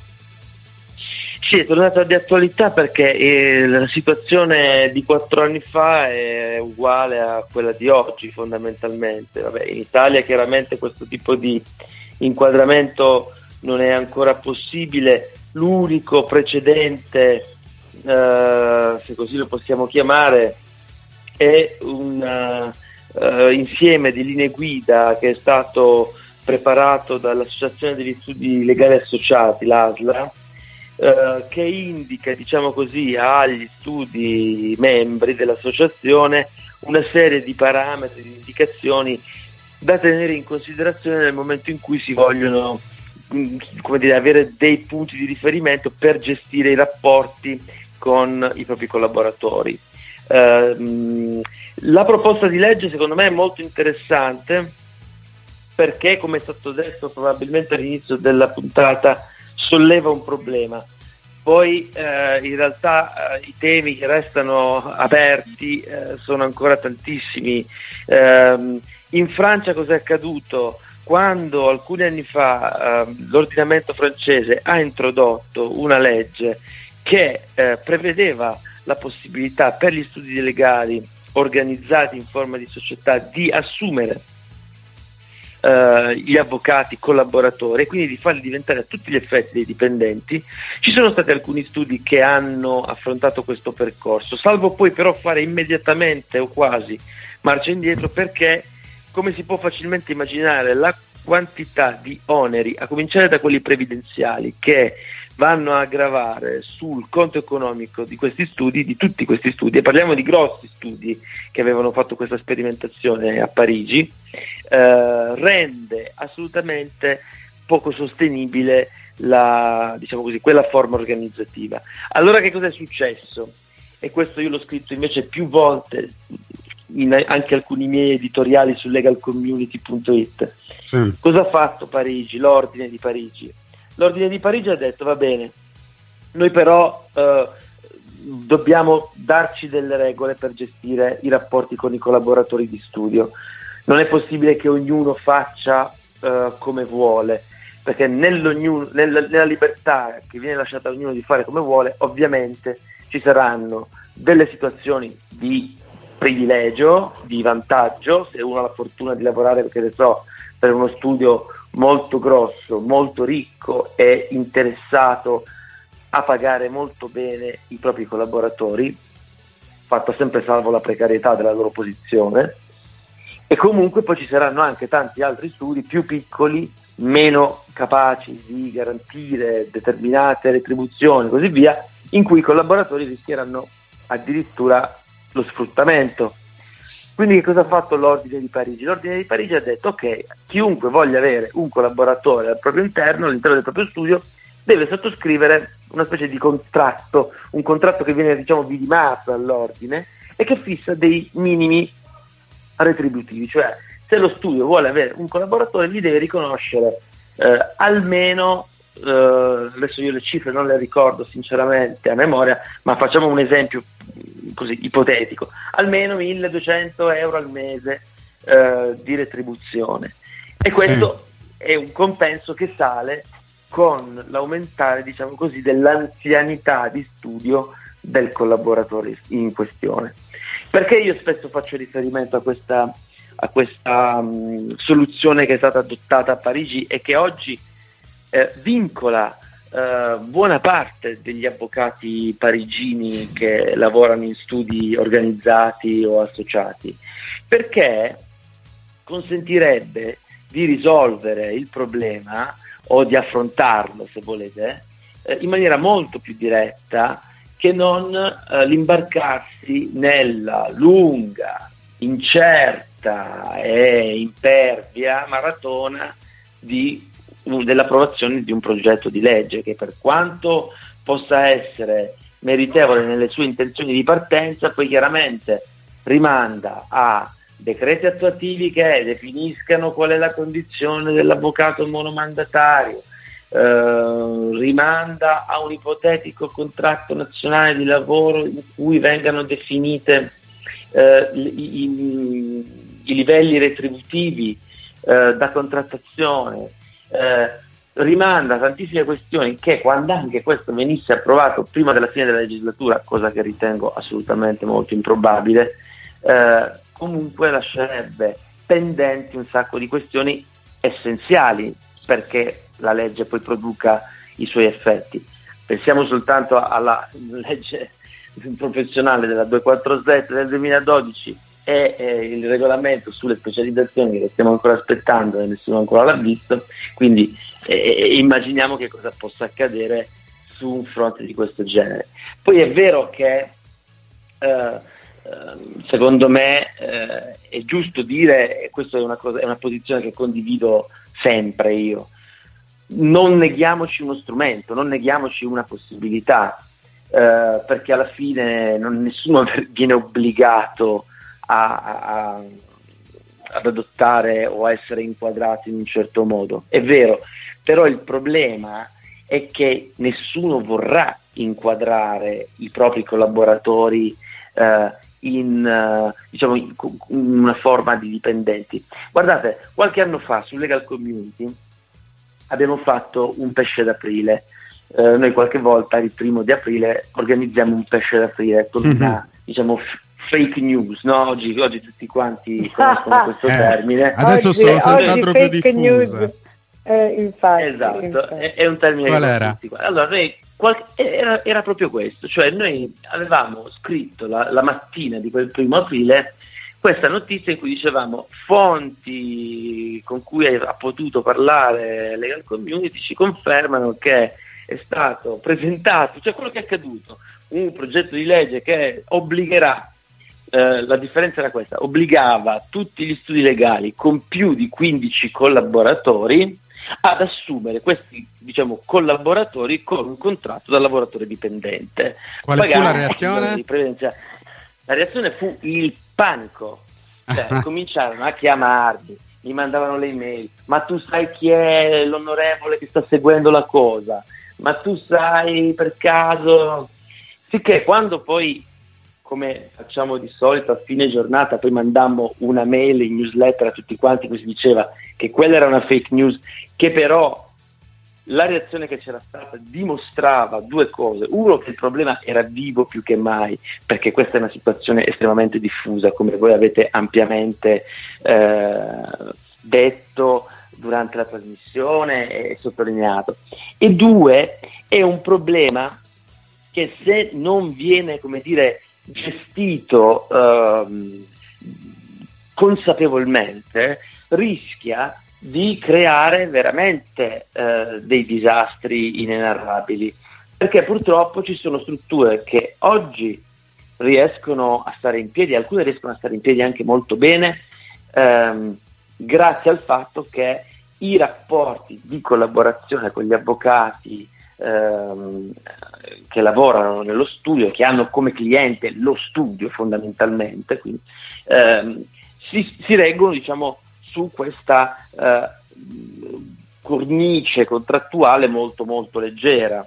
Sì, è tornata di attualità perché eh, la situazione di quattro anni fa è uguale a quella di oggi, fondamentalmente. Vabbè, in Italia chiaramente questo tipo di inquadramento non è ancora possibile. L'unico precedente, eh, se così lo possiamo chiamare, è un uh, insieme di linee guida che è stato preparato dall'Associazione degli Studi Legali Associati, l'A S L A, Uh, che indica, diciamo così, agli studi membri dell'associazione una serie di parametri, di indicazioni da tenere in considerazione nel momento in cui si vogliono mh, come dire, avere dei punti di riferimento per gestire i rapporti con i propri collaboratori. Uh, mh, la proposta di legge secondo me è molto interessante perché, come è stato detto probabilmente all'inizio della puntata, solleva un problema. Poi eh, in realtà eh, i temi che restano aperti eh, sono ancora tantissimi. Eh, in Francia cosa è accaduto? Quando alcuni anni fa eh, l'ordinamento francese ha introdotto una legge che eh, prevedeva la possibilità per gli studi legali organizzati in forma di società di assumere Uh, gli avvocati collaboratori e quindi di farli diventare a tutti gli effetti dei dipendenti, ci sono stati alcuni studi che hanno affrontato questo percorso, salvo poi però fare immediatamente o quasi marcia indietro, perché, come si può facilmente immaginare, la quantità di oneri, a cominciare da quelli previdenziali, che vanno a gravare sul conto economico di questi studi, di tutti questi studi, e parliamo di grossi studi che avevano fatto questa sperimentazione a Parigi, eh, rende assolutamente poco sostenibile la, diciamo così, quella forma organizzativa. Allora che cosa è successo? E questo io l'ho scritto invece più volte in anche alcuni miei editoriali su legal community punto it. Sì. Cosa ha fatto Parigi, l'ordine di Parigi? L'ordine di Parigi ha detto: va bene, noi però eh, dobbiamo darci delle regole per gestire i rapporti con i collaboratori di studio. Non è possibile che ognuno faccia eh, come vuole, perché nell'ognuno, nella, nella libertà che viene lasciata a ognuno di fare come vuole, ovviamente ci saranno delle situazioni di privilegio, di vantaggio, se uno ha la fortuna di lavorare, perché ne so, per uno studio molto grosso, molto ricco e interessato a pagare molto bene i propri collaboratori, fatta sempre salvo la precarietà della loro posizione. E comunque poi ci saranno anche tanti altri studi più piccoli, meno capaci di garantire determinate retribuzioni e così via, in cui i collaboratori rischieranno addirittura lo sfruttamento. Quindi che cosa ha fatto l'Ordine di Parigi? L'Ordine di Parigi ha detto: ok, chiunque voglia avere un collaboratore al proprio interno, all'interno del proprio studio, deve sottoscrivere una specie di contratto, un contratto che viene, diciamo, vidimato all'Ordine e che fissa dei minimi retributivi, cioè se lo studio vuole avere un collaboratore gli deve riconoscere eh, almeno, eh, adesso io le cifre non le ricordo sinceramente a memoria, ma facciamo un esempio così ipotetico, almeno milleduecento euro al mese eh, di retribuzione, e questo sì. è un compenso che sale con l'aumentare, diciamo così, dell'anzianità di studio del collaboratore in questione. Perché io spesso faccio riferimento a questa, a questa um, soluzione che è stata adottata a Parigi e che oggi eh, vincola eh, buona parte degli avvocati parigini che lavorano in studi organizzati o associati, perché consentirebbe di risolvere il problema o di affrontarlo, se volete, eh, in maniera molto più diretta che non eh, l'imbarcarsi nella lunga, incerta e impervia maratona di, uh, dell'approvazione di un progetto di legge che, per quanto possa essere meritevole nelle sue intenzioni di partenza, poi chiaramente rimanda a decreti attuativi che definiscano qual è la condizione dell'avvocato monomandatario, eh, rimanda a un ipotetico contratto nazionale di lavoro in cui vengano definite eh, i, i, i livelli retributivi eh, da contrattazione, eh, rimanda a tantissime questioni che, quando anche questo venisse approvato prima della fine della legislatura, cosa che ritengo assolutamente molto improbabile, eh, comunque lascerebbe pendenti un sacco di questioni essenziali perché la legge poi produca i suoi effetti. Pensiamo soltanto alla legge professionale della duecentoquarantasette del duemiladodici e eh, il regolamento sulle specializzazioni che stiamo ancora aspettando e nessuno ancora l'ha visto, quindi eh, immaginiamo che cosa possa accadere su un fronte di questo genere. Poi è vero che eh, secondo me eh, è giusto dire, e questa è una cosa, è una posizione che condivido sempre io, non neghiamoci uno strumento, non neghiamoci una possibilità, eh, perché alla fine non, nessuno viene obbligato a, a, ad adottare o a essere inquadrato in un certo modo. È vero, però il problema è che nessuno vorrà inquadrare i propri collaboratori eh, in, uh, diciamo, in una forma di dipendenti. Guardate, qualche anno fa su Legal Community abbiamo fatto un pesce d'aprile. Uh, noi qualche volta il primo di aprile organizziamo un pesce d'aprile con mm-hmm. una, diciamo, f- fake news, no? Oggi, oggi tutti quanti conoscono questo eh, termine. Adesso oggi, sono senz'altro più diffuse. News, eh, infatti, esatto, infatti. È, è un termine. Qual che era? tutti. Allora, noi Qual- era, era proprio questo, cioè noi avevamo scritto la, la mattina di quel primo aprile questa notizia in cui dicevamo: fonti con cui ha potuto parlare Legal Community ci confermano che è stato presentato, cioè quello che è accaduto, un progetto di legge che obbligherà, eh, la differenza era questa, obbligava tutti gli studi legali con più di quindici collaboratori ad assumere questi, diciamo, collaboratori con un contratto da lavoratore dipendente. Quale fu la reazione? La reazione fu il panico, cioè cominciarono a chiamarmi, mi mandavano le email: ma tu sai chi è l'onorevole che sta seguendo la cosa? Ma tu sai per caso? Sicché quando poi, come facciamo di solito a fine giornata, poi mandammo una mail in newsletter a tutti quanti, cui si diceva che quella era una fake news, che però la reazione che c'era stata dimostrava due cose: uno, che il problema era vivo più che mai, perché questa è una situazione estremamente diffusa, come voi avete ampiamente eh, detto durante la trasmissione e sottolineato, e due, è un problema che, se non viene, come dire, gestito ehm, consapevolmente, rischia di creare veramente eh, dei disastri inenarrabili, perché purtroppo ci sono strutture che oggi riescono a stare in piedi, alcune riescono a stare in piedi anche molto bene, ehm, grazie al fatto che i rapporti di collaborazione con gli avvocati ehm, che lavorano nello studio, che hanno come cliente lo studio fondamentalmente, quindi, ehm, si, si reggono, diciamo, su questa eh, cornice contrattuale molto molto leggera.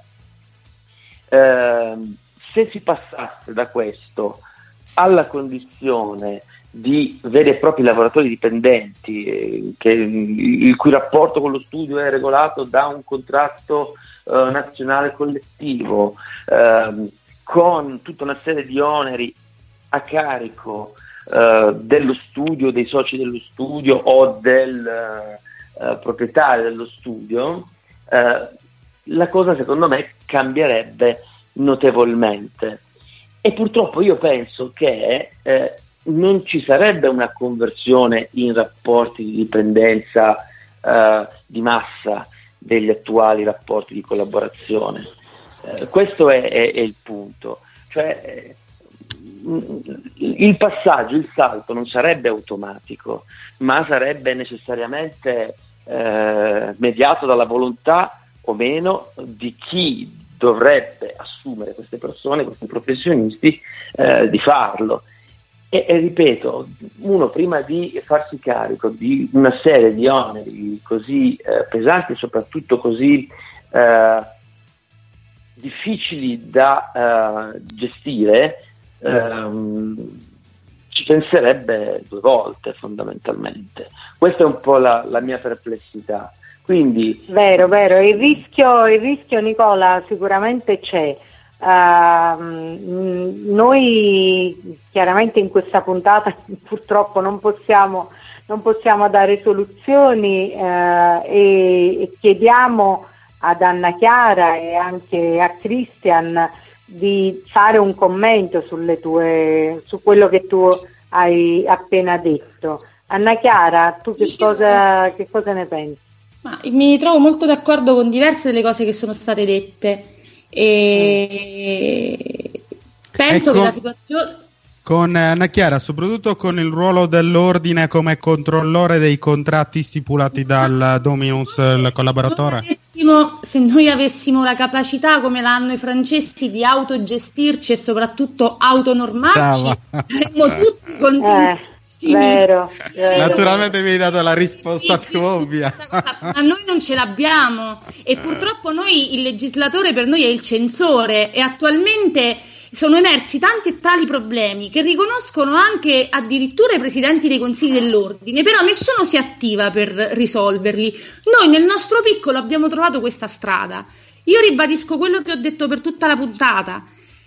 Eh, se si passasse da questo alla condizione di veri e propri lavoratori dipendenti, eh, che, il cui rapporto con lo studio è regolato da un contratto eh, nazionale collettivo, eh, con tutta una serie di oneri a carico Uh, dello studio, dei soci dello studio o del uh, uh, proprietario dello studio, uh, la cosa secondo me cambierebbe notevolmente. E purtroppo io penso che eh, non ci sarebbe una conversione in rapporti di dipendenza eh, di massa degli attuali rapporti di collaborazione. Eh, questo è, è, è il punto. Cioè, il passaggio, il salto non sarebbe automatico, ma sarebbe necessariamente eh, mediato dalla volontà o meno di chi dovrebbe assumere queste persone, questi professionisti, eh, di farlo. E, e ripeto, uno prima di farsi carico di una serie di oneri così eh, pesanti e soprattutto così eh, difficili da eh, gestire, ehm, ci penserebbe due volte fondamentalmente. Questa è un po' la, la mia perplessità. Quindi, vero, vero, il rischio, il rischio Nicola sicuramente c'è. Uh, noi chiaramente in questa puntata purtroppo non possiamo, non possiamo dare soluzioni uh, e, e chiediamo ad Anna Chiara e anche a Christian di fare un commento sulle tue, su quello che tu hai appena detto. Anna Chiara, tu che cosa, che cosa ne pensi? Ma mi trovo molto d'accordo con diverse delle cose che sono state dette e penso ecco, che la situazione con Anna Chiara, soprattutto con il ruolo dell'ordine come controllore dei contratti stipulati dal Dominus, il collaboratore. Se noi avessimo, se noi avessimo la capacità, come l'hanno i francesi, di autogestirci e soprattutto autonormarci, saremmo tutti contenti. Eh. Vero, vero. Naturalmente mi hai dato la risposta sì, più sì, ovvia. Ma noi non ce l'abbiamo e purtroppo noi, il legislatore per noi è il censore e attualmente sono emersi tanti e tali problemi che riconoscono anche addirittura i presidenti dei consigli dell'ordine, però nessuno si attiva per risolverli. Noi nel nostro piccolo abbiamo trovato questa strada. Io ribadisco quello che ho detto per tutta la puntata.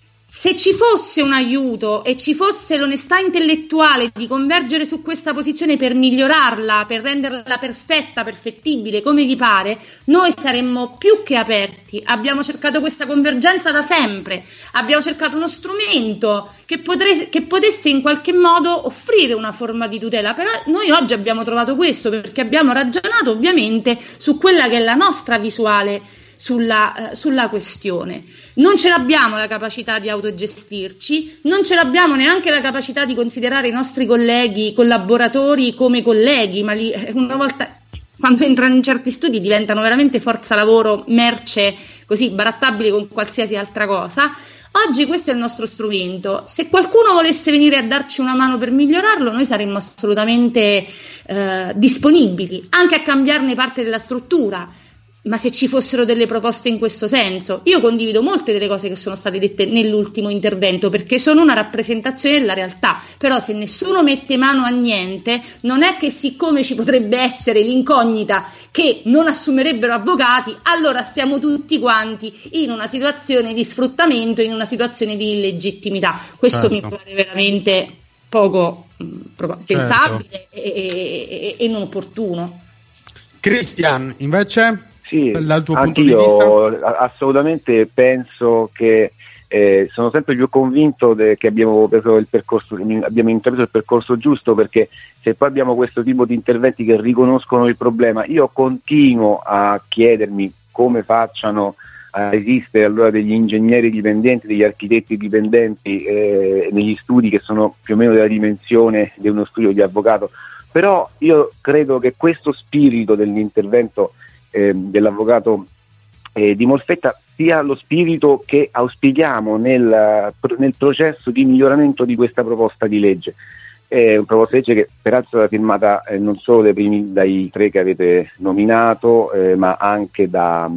Se ci fosse un aiuto e ci fosse l'onestà intellettuale di convergere su questa posizione per migliorarla, per renderla perfetta, perfettibile, come vi pare, noi saremmo più che aperti. Abbiamo cercato questa convergenza da sempre, abbiamo cercato uno strumento che, potre- che potesse in qualche modo offrire una forma di tutela, però noi oggi abbiamo trovato questo perché abbiamo ragionato ovviamente su quella che è la nostra visuale Sulla, eh, sulla questione. Non ce l'abbiamo la capacità di autogestirci, non ce l'abbiamo neanche la capacità di considerare i nostri colleghi collaboratori come colleghi, ma li, una volta quando entrano in certi studi diventano veramente forza lavoro, merce così barattabili con qualsiasi altra cosa. Oggi questo è il nostro strumento. Se qualcuno volesse venire a darci una mano per migliorarlo, noi saremmo assolutamente eh, disponibili anche a cambiarne parte della struttura. Ma se ci fossero delle proposte in questo senso, io condivido molte delle cose che sono state dette nell'ultimo intervento perché sono una rappresentazione della realtà, però se nessuno mette mano a niente non è che siccome ci potrebbe essere l'incognita che non assumerebbero avvocati, allora stiamo tutti quanti in una situazione di sfruttamento, in una situazione di illegittimità. Questo certo. Mi pare veramente poco mh, prob- certo. pensabile e, e, e non opportuno. Christian, invece? Sì, dal tuo punto di io vista? Assolutamente penso che eh, sono sempre più convinto de, che abbiamo preso il percorso, abbiamo intrapreso il percorso giusto, perché se poi abbiamo questo tipo di interventi che riconoscono il problema, io continuo a chiedermi come facciano a esistere allora degli ingegneri dipendenti, degli architetti dipendenti eh, negli studi che sono più o meno della dimensione di uno studio di avvocato. Però io credo che questo spirito dell'intervento eh, dell'avvocato eh, di Molfetta sia lo spirito che auspichiamo nel, nel processo di miglioramento di questa proposta di legge. È una proposta di legge che peraltro è stata firmata eh, non solo dai, primi, dai tre che avete nominato, eh, ma anche da,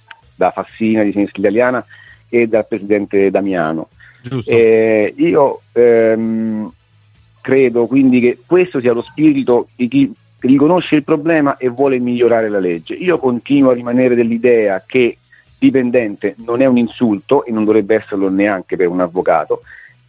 da Fassina di Sinistra Italiana e dal presidente Damiano. Eh, io ehm, credo quindi che questo sia lo spirito di chi riconosce il problema e vuole migliorare la legge. Io continuo a rimanere dell'idea che dipendente non è un insulto e non dovrebbe esserlo neanche per un avvocato,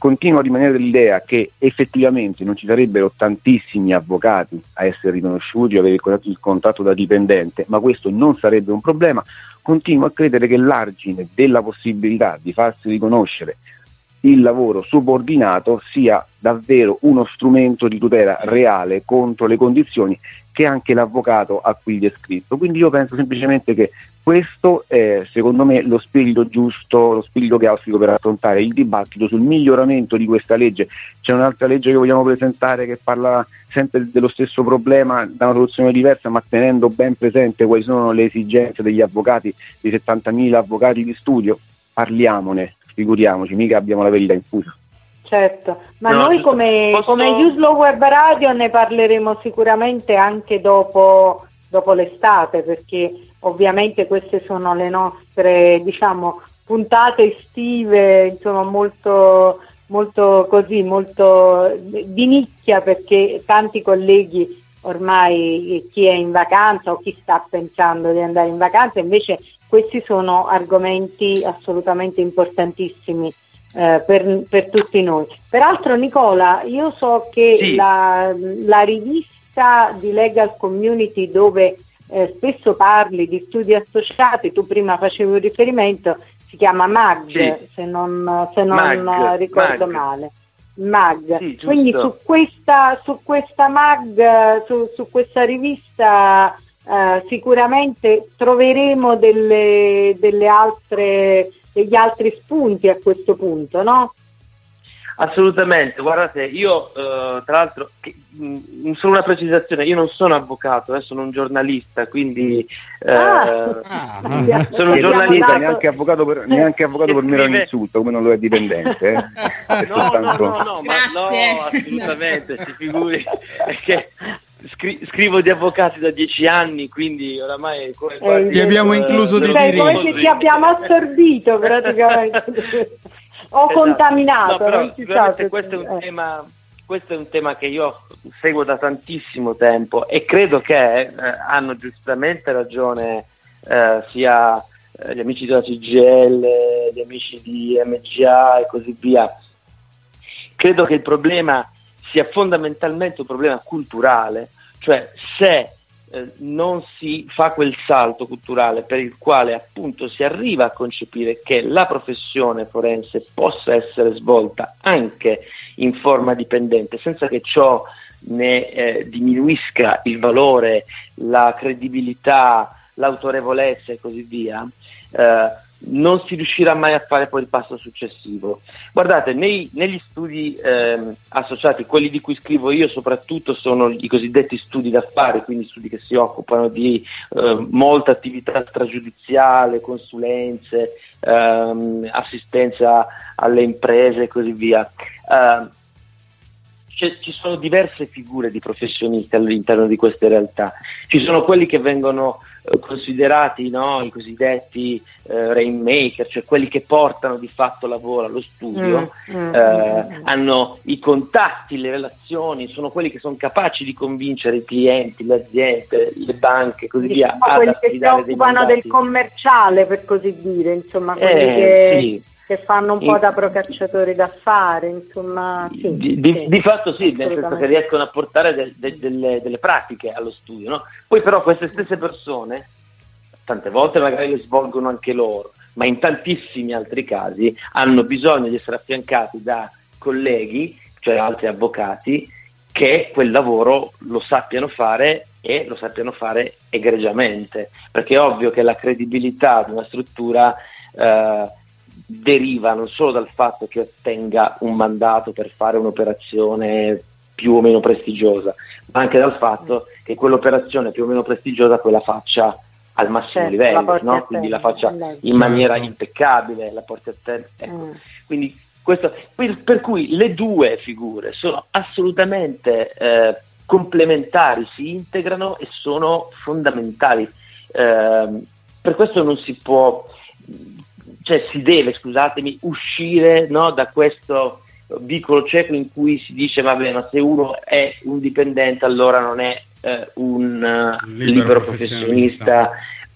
continuo a rimanere dell'idea che effettivamente non ci sarebbero tantissimi avvocati a essere riconosciuti o avere il contratto da dipendente, ma questo non sarebbe un problema. Continuo a credere che l'argine della possibilità di farsi riconoscere il lavoro subordinato sia davvero uno strumento di tutela reale contro le condizioni che anche l'avvocato ha qui descritto. Quindi io penso semplicemente che questo è, secondo me, lo spirito giusto, lo spirito che auspico per affrontare il dibattito sul miglioramento di questa legge. C'è un'altra legge che vogliamo presentare che parla sempre dello stesso problema da una soluzione diversa, ma tenendo ben presente quali sono le esigenze degli avvocati, di settantamila avvocati di studio. Parliamone, figuriamoci, mica abbiamo la verità infusa. Certo, ma no, noi come, posso... come Uslow Web Radio ne parleremo sicuramente anche dopo, dopo l'estate, perché ovviamente queste sono le nostre, diciamo, puntate estive, insomma molto, molto così, molto di nicchia, perché tanti colleghi ormai, chi è in vacanza o chi sta pensando di andare in vacanza, invece questi sono argomenti assolutamente importantissimi eh, per, per tutti noi. Peraltro Nicola, io so che sì. la, la rivista di Legal Community, dove Eh, spesso parli di studi associati, tu prima facevi un riferimento, si chiama M A G, sì. se non, se non Mag, ricordo Mag. male. M A G. Sì, quindi su questa, su questa M A G, su, su questa rivista eh, sicuramente troveremo delle, delle altre, degli altri spunti a questo punto, no? Assolutamente, guardate, io eh, tra l'altro, che, mh, solo una precisazione, io non sono avvocato, eh, sono un giornalista, quindi eh, ah, sono un giornalista. Dato... Neanche avvocato per, neanche avvocato per me era un insulto, come non lo è dipendente. Eh. no, no, no, no, no, ma no, assolutamente, si figuri, perché scri- scrivo di avvocati da dieci anni, quindi oramai come eh, ti abbiamo incluso di diritto. Noi che ti abbiamo assorbito praticamente. O esatto. contaminato. No, però, non si sicuramente sa questo, è un eh. tema, questo è un tema che io seguo da tantissimo tempo e credo che eh, hanno giustamente ragione eh, sia eh, gli amici della C G I L, gli amici di M G A e così via. Credo che il problema sia fondamentalmente un problema culturale, cioè se Eh, non si fa quel salto culturale per il quale appunto si arriva a concepire che la professione forense possa essere svolta anche in forma dipendente, senza che ciò ne eh, diminuisca il valore, la credibilità, l'autorevolezza e così via, eh, non si riuscirà mai a fare poi il passo successivo. Guardate, nei, negli studi ehm, associati, quelli di cui scrivo io soprattutto sono i cosiddetti studi d'affari, quindi studi che si occupano di eh, molta attività stragiudiziale, consulenze, ehm, assistenza alle imprese e così via. Eh, ci sono diverse figure di professionisti all'interno di queste realtà. Ci sono quelli che vengono eh, considerati, no, i cosiddetti eh, rainmaker, cioè quelli che portano di fatto lavoro allo studio, mm, mm, eh, mm. hanno i contatti, le relazioni, sono quelli che sono capaci di convincere i clienti, le aziende, le banche e così diciamo via. Quelli che si occupano del commerciale, per così dire, insomma, quelli eh, che... Sì. che fanno un po' da procacciatori d'affari, insomma, sì, di, di, sì, di fatto sì, nel senso che riescono a portare de, de, delle, delle pratiche allo studio, no? Poi però queste stesse persone, tante volte magari le svolgono anche loro, ma in tantissimi altri casi hanno bisogno di essere affiancati da colleghi, cioè altri avvocati, che quel lavoro lo sappiano fare e lo sappiano fare egregiamente, perché è ovvio che la credibilità di una struttura eh, deriva non solo dal fatto che ottenga un mandato per fare un'operazione più o meno prestigiosa, ma anche dal fatto che quell'operazione più o meno prestigiosa poi la faccia al massimo certo, livello, no? Quindi la faccia in maniera impeccabile, la porti a terra. Ecco. Mm. Quindi questo, per cui le due figure sono assolutamente eh, complementari, si integrano e sono fondamentali. Eh, per questo non si può, cioè si deve, scusatemi, uscire, no, da questo vicolo cieco in cui si dice vabbè, ma se uno è un dipendente allora non è eh, un uh, libero, libero professionista, professionista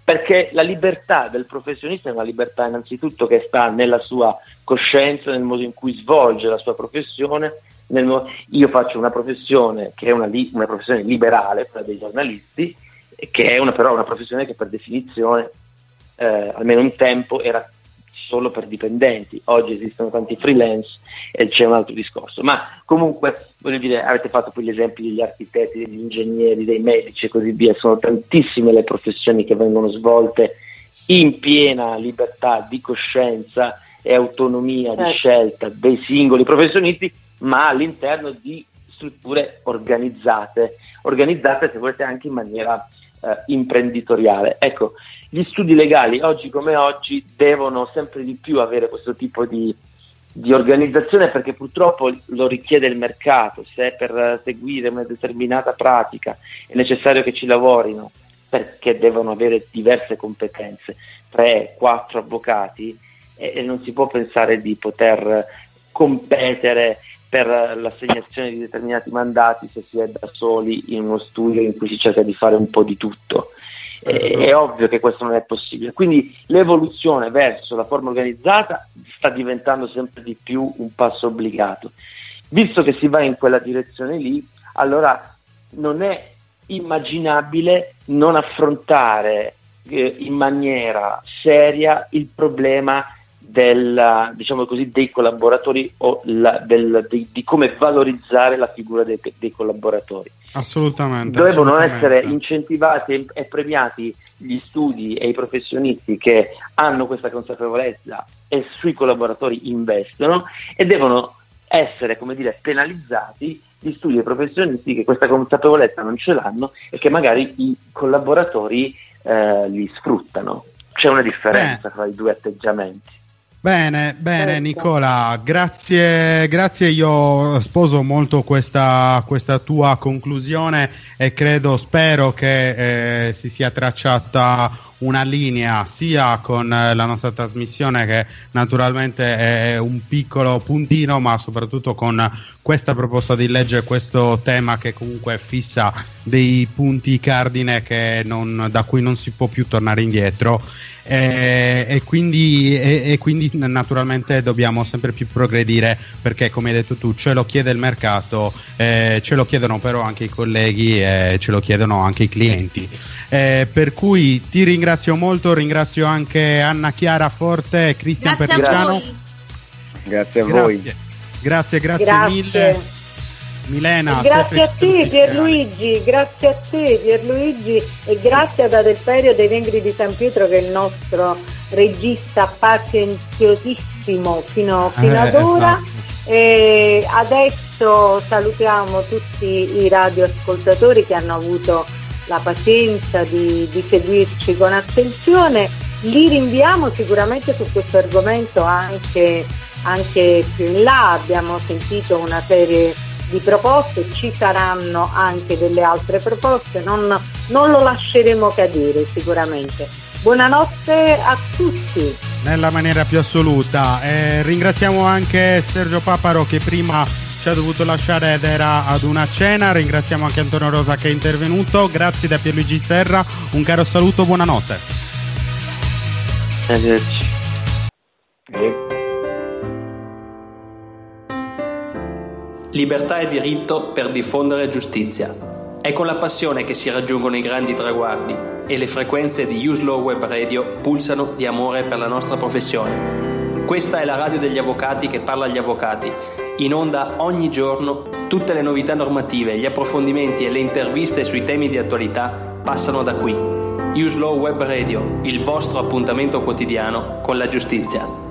perché la libertà del professionista è una libertà innanzitutto che sta nella sua coscienza, nel modo in cui svolge la sua professione. Nel mo- io faccio una professione che è una, li- una professione liberale, quella dei giornalisti, che è una, però una professione che per definizione, eh, almeno un tempo, era solo per dipendenti. Oggi esistono tanti freelance e c'è un altro discorso, ma comunque voglio dire, avete fatto poi gli esempi degli architetti, degli ingegneri, dei medici e così via. Sono tantissime le professioni che vengono svolte in piena libertà di coscienza e autonomia di scelta dei singoli professionisti, ma all'interno di strutture organizzate organizzate se volete anche in maniera eh, imprenditoriale. Ecco, gli studi legali oggi come oggi devono sempre di più avere questo tipo di, di organizzazione, perché purtroppo lo richiede il mercato. Se per seguire una determinata pratica è necessario che ci lavorino, perché devono avere diverse competenze, tre, quattro avvocati, e, e non si può pensare di poter competere per l'assegnazione di determinati mandati se si è da soli in uno studio in cui si cerca di fare un po' di tutto. È, è ovvio che questo non è possibile, quindi l'evoluzione verso la forma organizzata sta diventando sempre di più un passo obbligato. Visto che si va in quella direzione lì, allora non è immaginabile non affrontare eh, in maniera seria il problema del, diciamo così, dei collaboratori o la, del, di, di come valorizzare la figura dei, dei collaboratori. Assolutamente. Devono assolutamente. essere incentivati e premiati gli studi e i professionisti che hanno questa consapevolezza e sui collaboratori investono, e devono essere, come dire, penalizzati gli studi e i professionisti che questa consapevolezza non ce l'hanno e che magari i collaboratori eh, li sfruttano. C'è una differenza tra i due atteggiamenti. Bene, bene Nicola, grazie, grazie, io sposo molto questa, questa tua conclusione e credo, spero che eh, si sia tracciata una linea sia con la nostra trasmissione, che naturalmente è un piccolo puntino, ma soprattutto con questa proposta di legge, questo tema che comunque fissa dei punti cardine che non, da cui non si può più tornare indietro. E, e, quindi, e, e quindi naturalmente dobbiamo sempre più progredire, perché come hai detto tu ce lo chiede il mercato, eh, ce lo chiedono però anche i colleghi e eh, ce lo chiedono anche i clienti, eh, per cui ti ringrazio molto, ringrazio anche Anna Chiara Forte e Cristian Perticiano. Grazie a grazie. voi. Grazie, grazie, grazie. mille. Milena, grazie a te Pierluigi, grazie a te Pierluigi e grazie ad Adelperio dei Negri di San Pietro, che è il nostro regista pazienziosissimo fino, fino eh, ad ora. esatto. E adesso salutiamo tutti i radioascoltatori che hanno avuto la pazienza di, di seguirci con attenzione. Li rinviamo sicuramente su questo argomento anche, anche più in là. Abbiamo sentito una serie di proposte, ci saranno anche delle altre proposte, non, non lo lasceremo cadere sicuramente. Buonanotte a tutti. Nella maniera più assoluta. Eh, ringraziamo anche Sergio Paparo che prima ci ha dovuto lasciare ed era ad una cena. Ringraziamo anche Antonio Rosa che è intervenuto. Grazie da Pierluigi Serra, un caro saluto, buonanotte. Arrivederci. Libertà e diritto per diffondere giustizia. È con la passione che si raggiungono i grandi traguardi e le frequenze di Uslow Web Radio pulsano di amore per la nostra professione. Questa è la radio degli avvocati che parla agli avvocati. In onda ogni giorno tutte le novità normative, gli approfondimenti e le interviste sui temi di attualità passano da qui. Uslow Web Radio, il vostro appuntamento quotidiano con la giustizia.